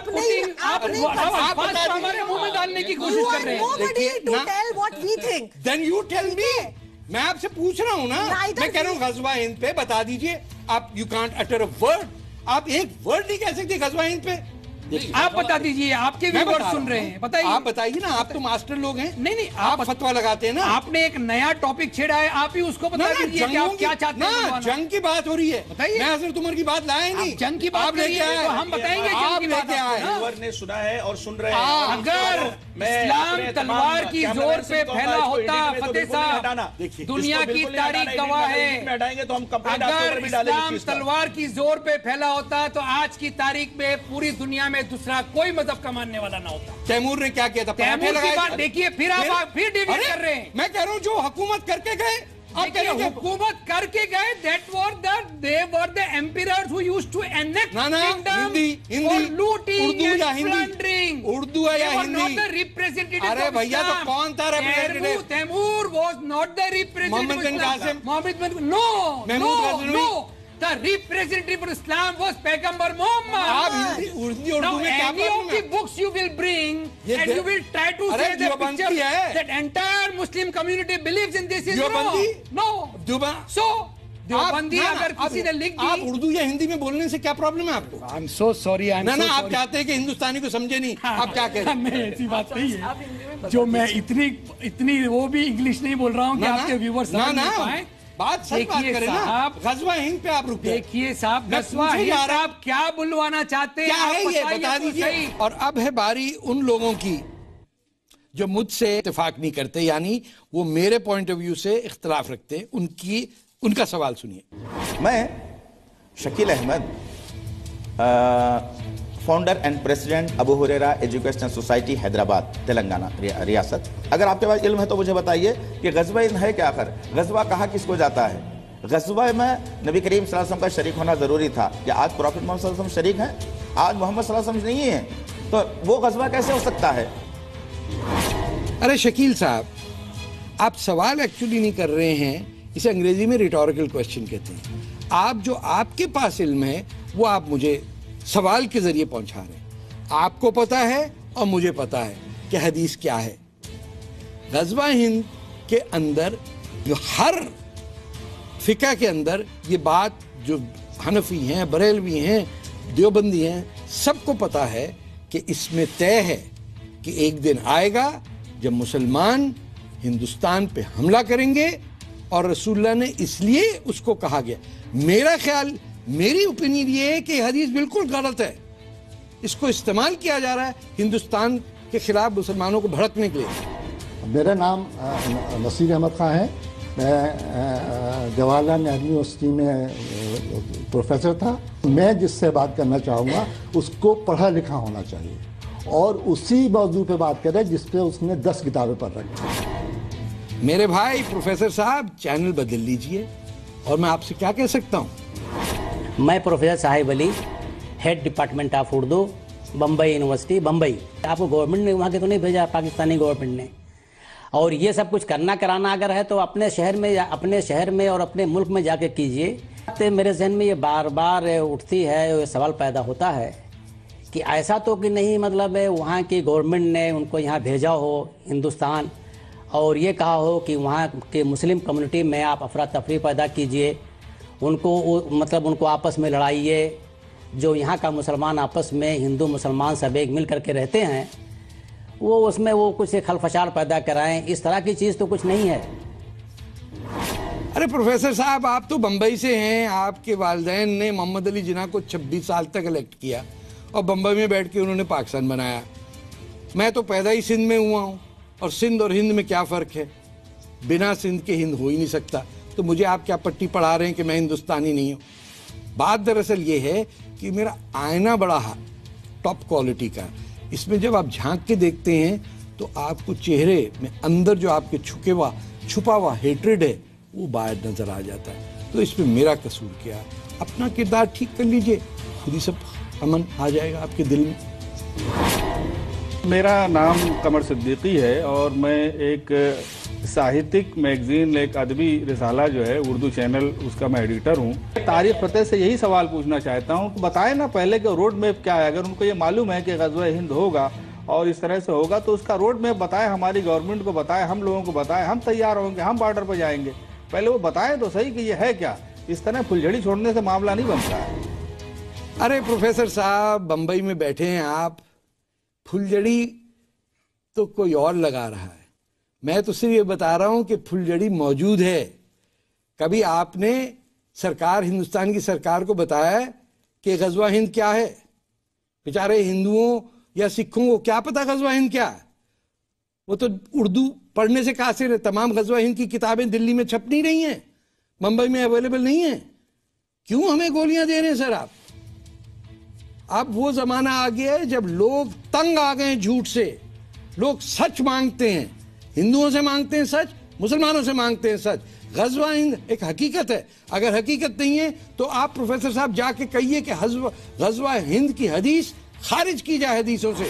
S7: हमारे मुंह में डालने की कोशिश कर रहे हैं।
S1: Then you tell me. मैं आपसे पूछ रहा हूँ ना, मैं कह रहा हूँ गज़वा हिंद पे बता दीजिए। आप you can't utter a word, आप एक वर्ड नहीं कह सकते गज़वा हिंद पे।
S7: आप बता दीजिए, आपके व्यूअर्स सुन रहे हैं, बताइए।
S1: आप बताइए ना, आप तो मास्टर लोग हैं।
S7: नहीं,
S1: आप फतवा लगाते हैं ना।
S7: आपने एक नया टॉपिक छेड़ा है, आप ही उसको बता दीजिए कि आप क्या चाहते हैं।
S1: जंग की बात हो रही है,
S7: बताइए।
S1: मैं हज़रत उमर की बात लाए नहीं,
S7: जंग की बात लेके आए, तो हम बताएंगे जंग की बात
S5: व्यूअर ने सुना है और सुन रहे हैं।
S7: अगर इस्लाम तलवार की जोर पे फैला होता, फतेह साहब, दुनिया की तारीख गवाह है, अगर इस्लाम तलवार की जोर पे फैला होता तो आज की तारीख में पूरी दुनिया में दूसरा कोई मजहब का मानने वाला ना होता।
S1: तैमूर ने क्या किया था?
S7: तैमूर की बात देखिए, फिर आप फिर डिबेट कर रहे हैं।
S1: मैं कह रहा हूँ जो हुकूमत करके गए, आप कह रहे हैं
S7: हुकूमत करके गए, they were the emperors who used to annex kingdom for looting and plundering.
S1: Urdu है या हिंदी?
S7: Not the representative.
S1: अरे भैया, तो कौन था representative?
S7: Taimur was not the representative.
S1: Mohammad bin Qasim?
S7: No. The representative of Islam was Paigambar Muhammad.
S1: आप उर्दू में क्या
S7: any of the books you will bring and you will try to say that entire Muslim community believes in this is wrong. No. So Deobandi अगर किसी ने लिख दी,
S1: आप उर्दू या हिंदी में बोलने से क्या प्रॉब्लम है आपको?
S7: I'm so sorry.
S1: ना आप चाहते हैं कि हिंदुस्तानी को समझे नहीं, आप क्या कह रहे हैं?
S7: नहीं, ऐसी बात नहीं है। जो मैं इतनी वो भी इंग्लिश नहीं बोल रहा हूँ कि आपके व्यूअर्स समझ नहीं पाए।
S1: बात सही बात करें ना, गज़वा हिंद पे आप रुके।
S7: देखिए साहब, गज़वा हिंद आप क्या बुलवाना चाहते हैं,
S1: क्या है ये बता दीजिए। और अब है बारी उन लोगों की जो मुझसे इत्तेफाक नहीं करते, यानी वो मेरे पॉइंट ऑफ व्यू से इख्तलाफ रखते हैं। उनका सवाल सुनिए।
S5: मैं Shakeel Ahmed, founder and president Abu Huraira educational society Hyderabad, Telangana रियासत। अगर आपके पास इल्म है तो मुझे बताइए कि गज़वा हिंद है क्या? आखिर गज़वा कहाँ किसको जाता है? गज़वा में नबी करीम सल्लल्लाहु अलैहि वसल्लम का शरीक होना ज़रूरी था। क्या आज प्रॉफिट मोहम्मद सल्लल्लाहु अलैहि वसल्लम शरीक हैं? आज मोहम्मद सल्लल्लाहु अलैहि वसल्लम नहीं है, तो वो गज़वा कैसे हो सकता है?
S1: अरे शकील साहब, आप सवाल एक्चुअली नहीं कर रहे हैं, इसे अंग्रेजी में रिटोरिकल क्वेश्चन कहते हैं। आप जो आपके पास इल्म है वो आप मुझे सवाल के जरिए पहुंचा रहे हैं। आपको पता है और मुझे पता है कि हदीस क्या है। गज़वा हिंद के अंदर जो हर फिका के अंदर ये बात, जो हनफी हैं, बरेलवी हैं, देवबंदी हैं, सबको पता है कि इसमें तय है कि एक दिन आएगा जब मुसलमान हिंदुस्तान पे हमला करेंगे, और रसूलुल्लाह ने इसलिए उसको कहा गया। मेरा ख्याल, मेरी ओपिनियन ये है कि हदीस बिल्कुल गलत है। इसको इस्तेमाल किया जा रहा है हिंदुस्तान के खिलाफ मुसलमानों को भड़कने के लिए।
S10: मेरा नाम नसीर अहमद खान है। मैं जवाहरलाल नेहरू यूनिवर्सिटी में प्रोफेसर था। मैं जिससे बात करना चाहूँगा उसको पढ़ा लिखा होना चाहिए
S16: और उसी मौजू पे बात कर रहे हैं जिस पे उसने 10 किताबें पढ़ रखी।
S1: मेरे भाई प्रोफेसर साहब, चैनल बदल लीजिए। और मैं आपसे क्या कह सकता हूँ?
S17: मैं professor Sahib Ali, head department of Urdu, Bombay university, Bombay. आपको गवर्नमेंट ने वहाँ के तो नहीं भेजा, पाकिस्तानी गवर्नमेंट ने। और ये सब कुछ करना कराना अगर है तो अपने शहर में और अपने मुल्क में जाके कीजिए। तो मेरे जहन में ये बार बार उठती है, ये सवाल पैदा होता है कि ऐसा तो कि नहीं मतलब वहाँ की गवर्नमेंट ने उनको यहाँ भेजा हो हिंदुस्तान और ये कहा हो कि वहाँ के मुस्लिम कम्युनिटी में आप अफरा तफरी पैदा कीजिए, उनको आपस में लड़ाइए। जो यहाँ का मुसलमान आपस में हिंदू मुसलमान सब एक मिल करके रहते हैं, वो उसमें वो कुछ खलफशार पैदा कराएं, इस तरह की चीज़ तो कुछ नहीं है।
S1: अरे प्रोफेसर साहब, आप तो बम्बई से हैं। आपके वालिदैन ने मोहम्मद अली जिन्ना को 26 साल तक इलेक्ट किया और बम्बई में बैठ के उन्होंने पाकिस्तान बनाया। मैं तो पैदा ही सिंध में हुआ हूँ, और सिंध और हिंद में क्या फ़र्क है? बिना सिंध के हिंद हो ही नहीं सकता। तो मुझे आप क्या पट्टी पढ़ा रहे हैं कि मैं हिंदुस्तानी नहीं हूँ? बात दरअसल ये है कि मेरा आईना बड़ा टॉप क्वालिटी का। इसमें जब आप झांक के देखते हैं तो आपको चेहरे में अंदर जो आपके छुपा हुआ हेट्रेड है वो बाहर नजर आ जाता है। तो इसमें मेरा कसूर क्या? अपना किरदार ठीक कर लीजिए, खुद ही सब अमन आ जाएगा आपके दिल में।
S5: मेरा नाम कमर सिद्दीकी है और मैं एक साहित्यिक मैगजीन, एक अदबी रिसाला जो है उर्दू चैनल, उसका मैं एडिटर हूँ। तारिक फतेह से यही सवाल पूछना चाहता हूँ, बताएं ना पहले कि रोड मैप क्या है। अगर उनको ये मालूम है कि ग़ज़वा हिंद होगा और इस तरह से होगा तो उसका रोड मैप बताएं, हमारी गवर्नमेंट को बताएं, हम लोगों को बताएं, हम तैयार होंगे, हम बॉर्डर पर जाएंगे। पहले वो बताएं तो सही कि ये है क्या। इस तरह फुलझड़ी छोड़ने से मामला नहीं बनता है।
S1: अरे प्रोफेसर साहब, बम्बई में बैठे हैं आप, फुलझड़ी तो कोई और लगा रहा है। मैं तो सिर्फ ये बता रहा हूं कि फुलझड़ी मौजूद है। कभी आपने हिंदुस्तान की सरकार को बताया कि ग़ज़वा हिंद क्या है? बेचारे हिंदुओं या सिखों को क्या पता ग़ज़वा हिंद क्या है? वो तो उर्दू पढ़ने से कासिर है। तमाम ग़ज़वा हिंद की किताबें दिल्ली में छप नहीं रही हैं, मुंबई में अवेलेबल नहीं है। क्यों हमें गोलियां दे रहे हैं सर आप? अब वो जमाना आ गया है जब लोग तंग आ गए झूठ से। लोग सच मांगते हैं, हिंदुओं से मांगते हैं सच, मुसलमानों से मांगते हैं सच। ग़ज़वा हिंद एक हकीकत है। अगर हकीकत नहीं है तो आप प्रोफेसर साहब जाके कहिए कि ग़ज़वा हिंद की हदीस खारिज की जाए हदीसों से।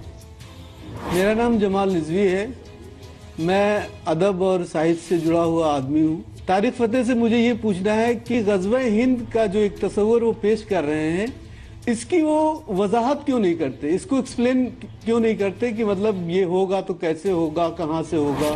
S18: मेरा नाम जमाल रिजवी है, मैं अदब और साहित्य से जुड़ा हुआ आदमी हूँ। तारिक फतेह से मुझे ये पूछना है कि ग़ज़वा हिंद का जो एक तस्वर वो पेश कर रहे हैं, इसकी वो वजाहत क्यों नहीं करते, इसको एक्सप्लेन क्यों नहीं करते कि मतलब ये होगा तो कैसे होगा, कहाँ से होगा?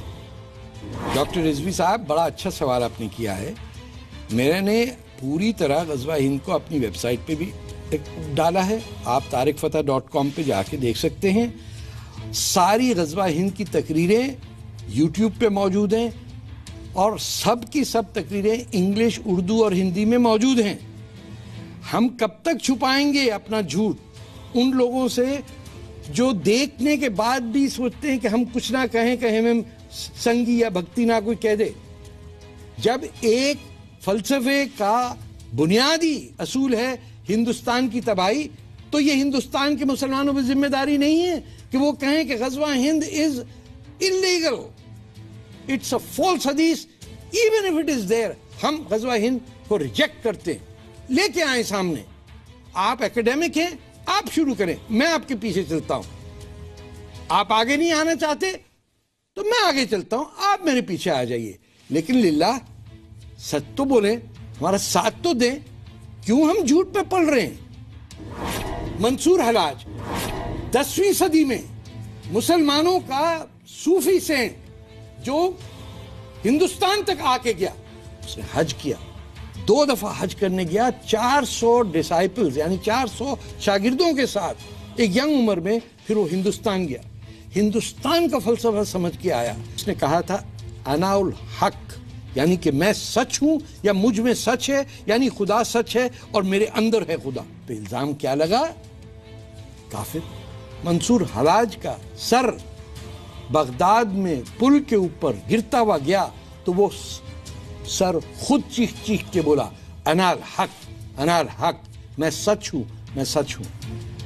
S1: डॉक्टर रिजवी साहब, बड़ा अच्छा सवाल आपने किया है। मैंने पूरी तरह ग़ज़वा हिंद को अपनी वेबसाइट पे भी डाला है। आप tarekfatah.com पे जाके देख सकते हैं। सारी ग़ज़वा हिंद की तकरीरें यूट्यूब पे मौजूद हैं और सब की सब तकरीरें इंग्लिश, उर्दू और हिंदी में मौजूद हैं। हम कब तक छुपाएंगे अपना झूठ उन लोगों से जो देखने के बाद भी सोचते हैं कि हम कुछ ना कहें, हमें संगी या भक्ति ना कोई कह दे। जब एक फलसफे का बुनियादी असूल है हिंदुस्तान की तबाही, तो ये हिंदुस्तान के मुसलमानों पर जिम्मेदारी नहीं है कि वो कहें कि Ghazwa Hind is illegal, it's a false hadith, even if it is there. हम ग़ज़वा हिंद को रिजेक्ट करते हैं। लेके आए सामने। आप एकेडमिक हैं, आप शुरू करें, मैं आपके पीछे चलता हूं। आप आगे नहीं आना चाहते तो मैं आगे चलता हूं, आप मेरे पीछे आ जाइए। लेकिन लिल्लाह सच तो बोले, हमारा साथ तो दें। क्यों हम झूठ पे पल रहे हैं? मंसूर हलाज 10वीं सदी में मुसलमानों का सूफी सेंट जो हिंदुस्तान तक आके गया, उसने हज किया, 2 दफा हज करने गया, 400 डिसाइपल्स यानी 400 शागिर्दों के साथ एक यंग उम्र में। फिर वो हिंदुस्तान गया, हिंदुस्तान का फलसफा समझ के आया। उसने कहा था अनाउल हक, यानी कि मैं सच हूं या मुझ में सच है, यानी खुदा सच है और मेरे अंदर है खुदा। तो इल्जाम क्या लगा? काफिर। मंसूर हलाज का सर बगदाद में पुल के ऊपर गिरता हुआ गया तो वो सर खुद चीख चीख के बोला अनाल हक, अनाल हक, मैं सच हूं, मैं सच हूं।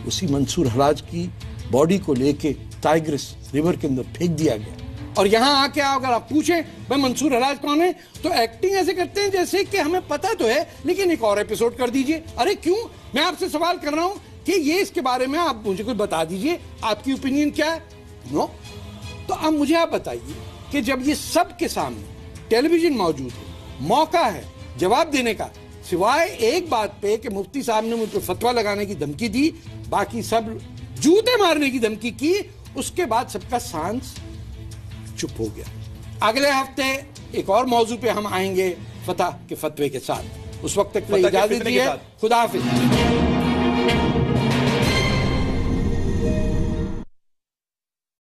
S1: उसी मंसूर हराज की बॉडी को लेके टाइग्रिस रिवर के अंदर फेंक दिया गया। और यहाँ आके अगर आप पूछें भाई मंसूर हराज कौन है, तो एक्टिंग ऐसे करते हैं जैसे कि हमें पता तो है लेकिन एक और एपिसोड कर दीजिए। अरे क्यों? मैं आपसे सवाल कर रहा हूं कि ये इसके बारे में आप मुझे कुछ बता दीजिए, आपकी ओपिनियन क्या है? नो। तो अब मुझे आप बताइए कि जब ये सब के सामने टेलीविजन मौजूद है, मौका है जवाब देने का, सिवाय एक बात पे कि मुफ्ती साहब ने मुझको फतवा लगाने की धमकी दी, बाकी सब जूते मारने की धमकी की, उसके बाद सबका सांस चुप हो गया। अगले हफ्ते एक और मौजू पे हम आएंगे फतह के फतवे के साथ। उस वक्त तक के लिए इजाजत दीजिए। खुदा हाफिज।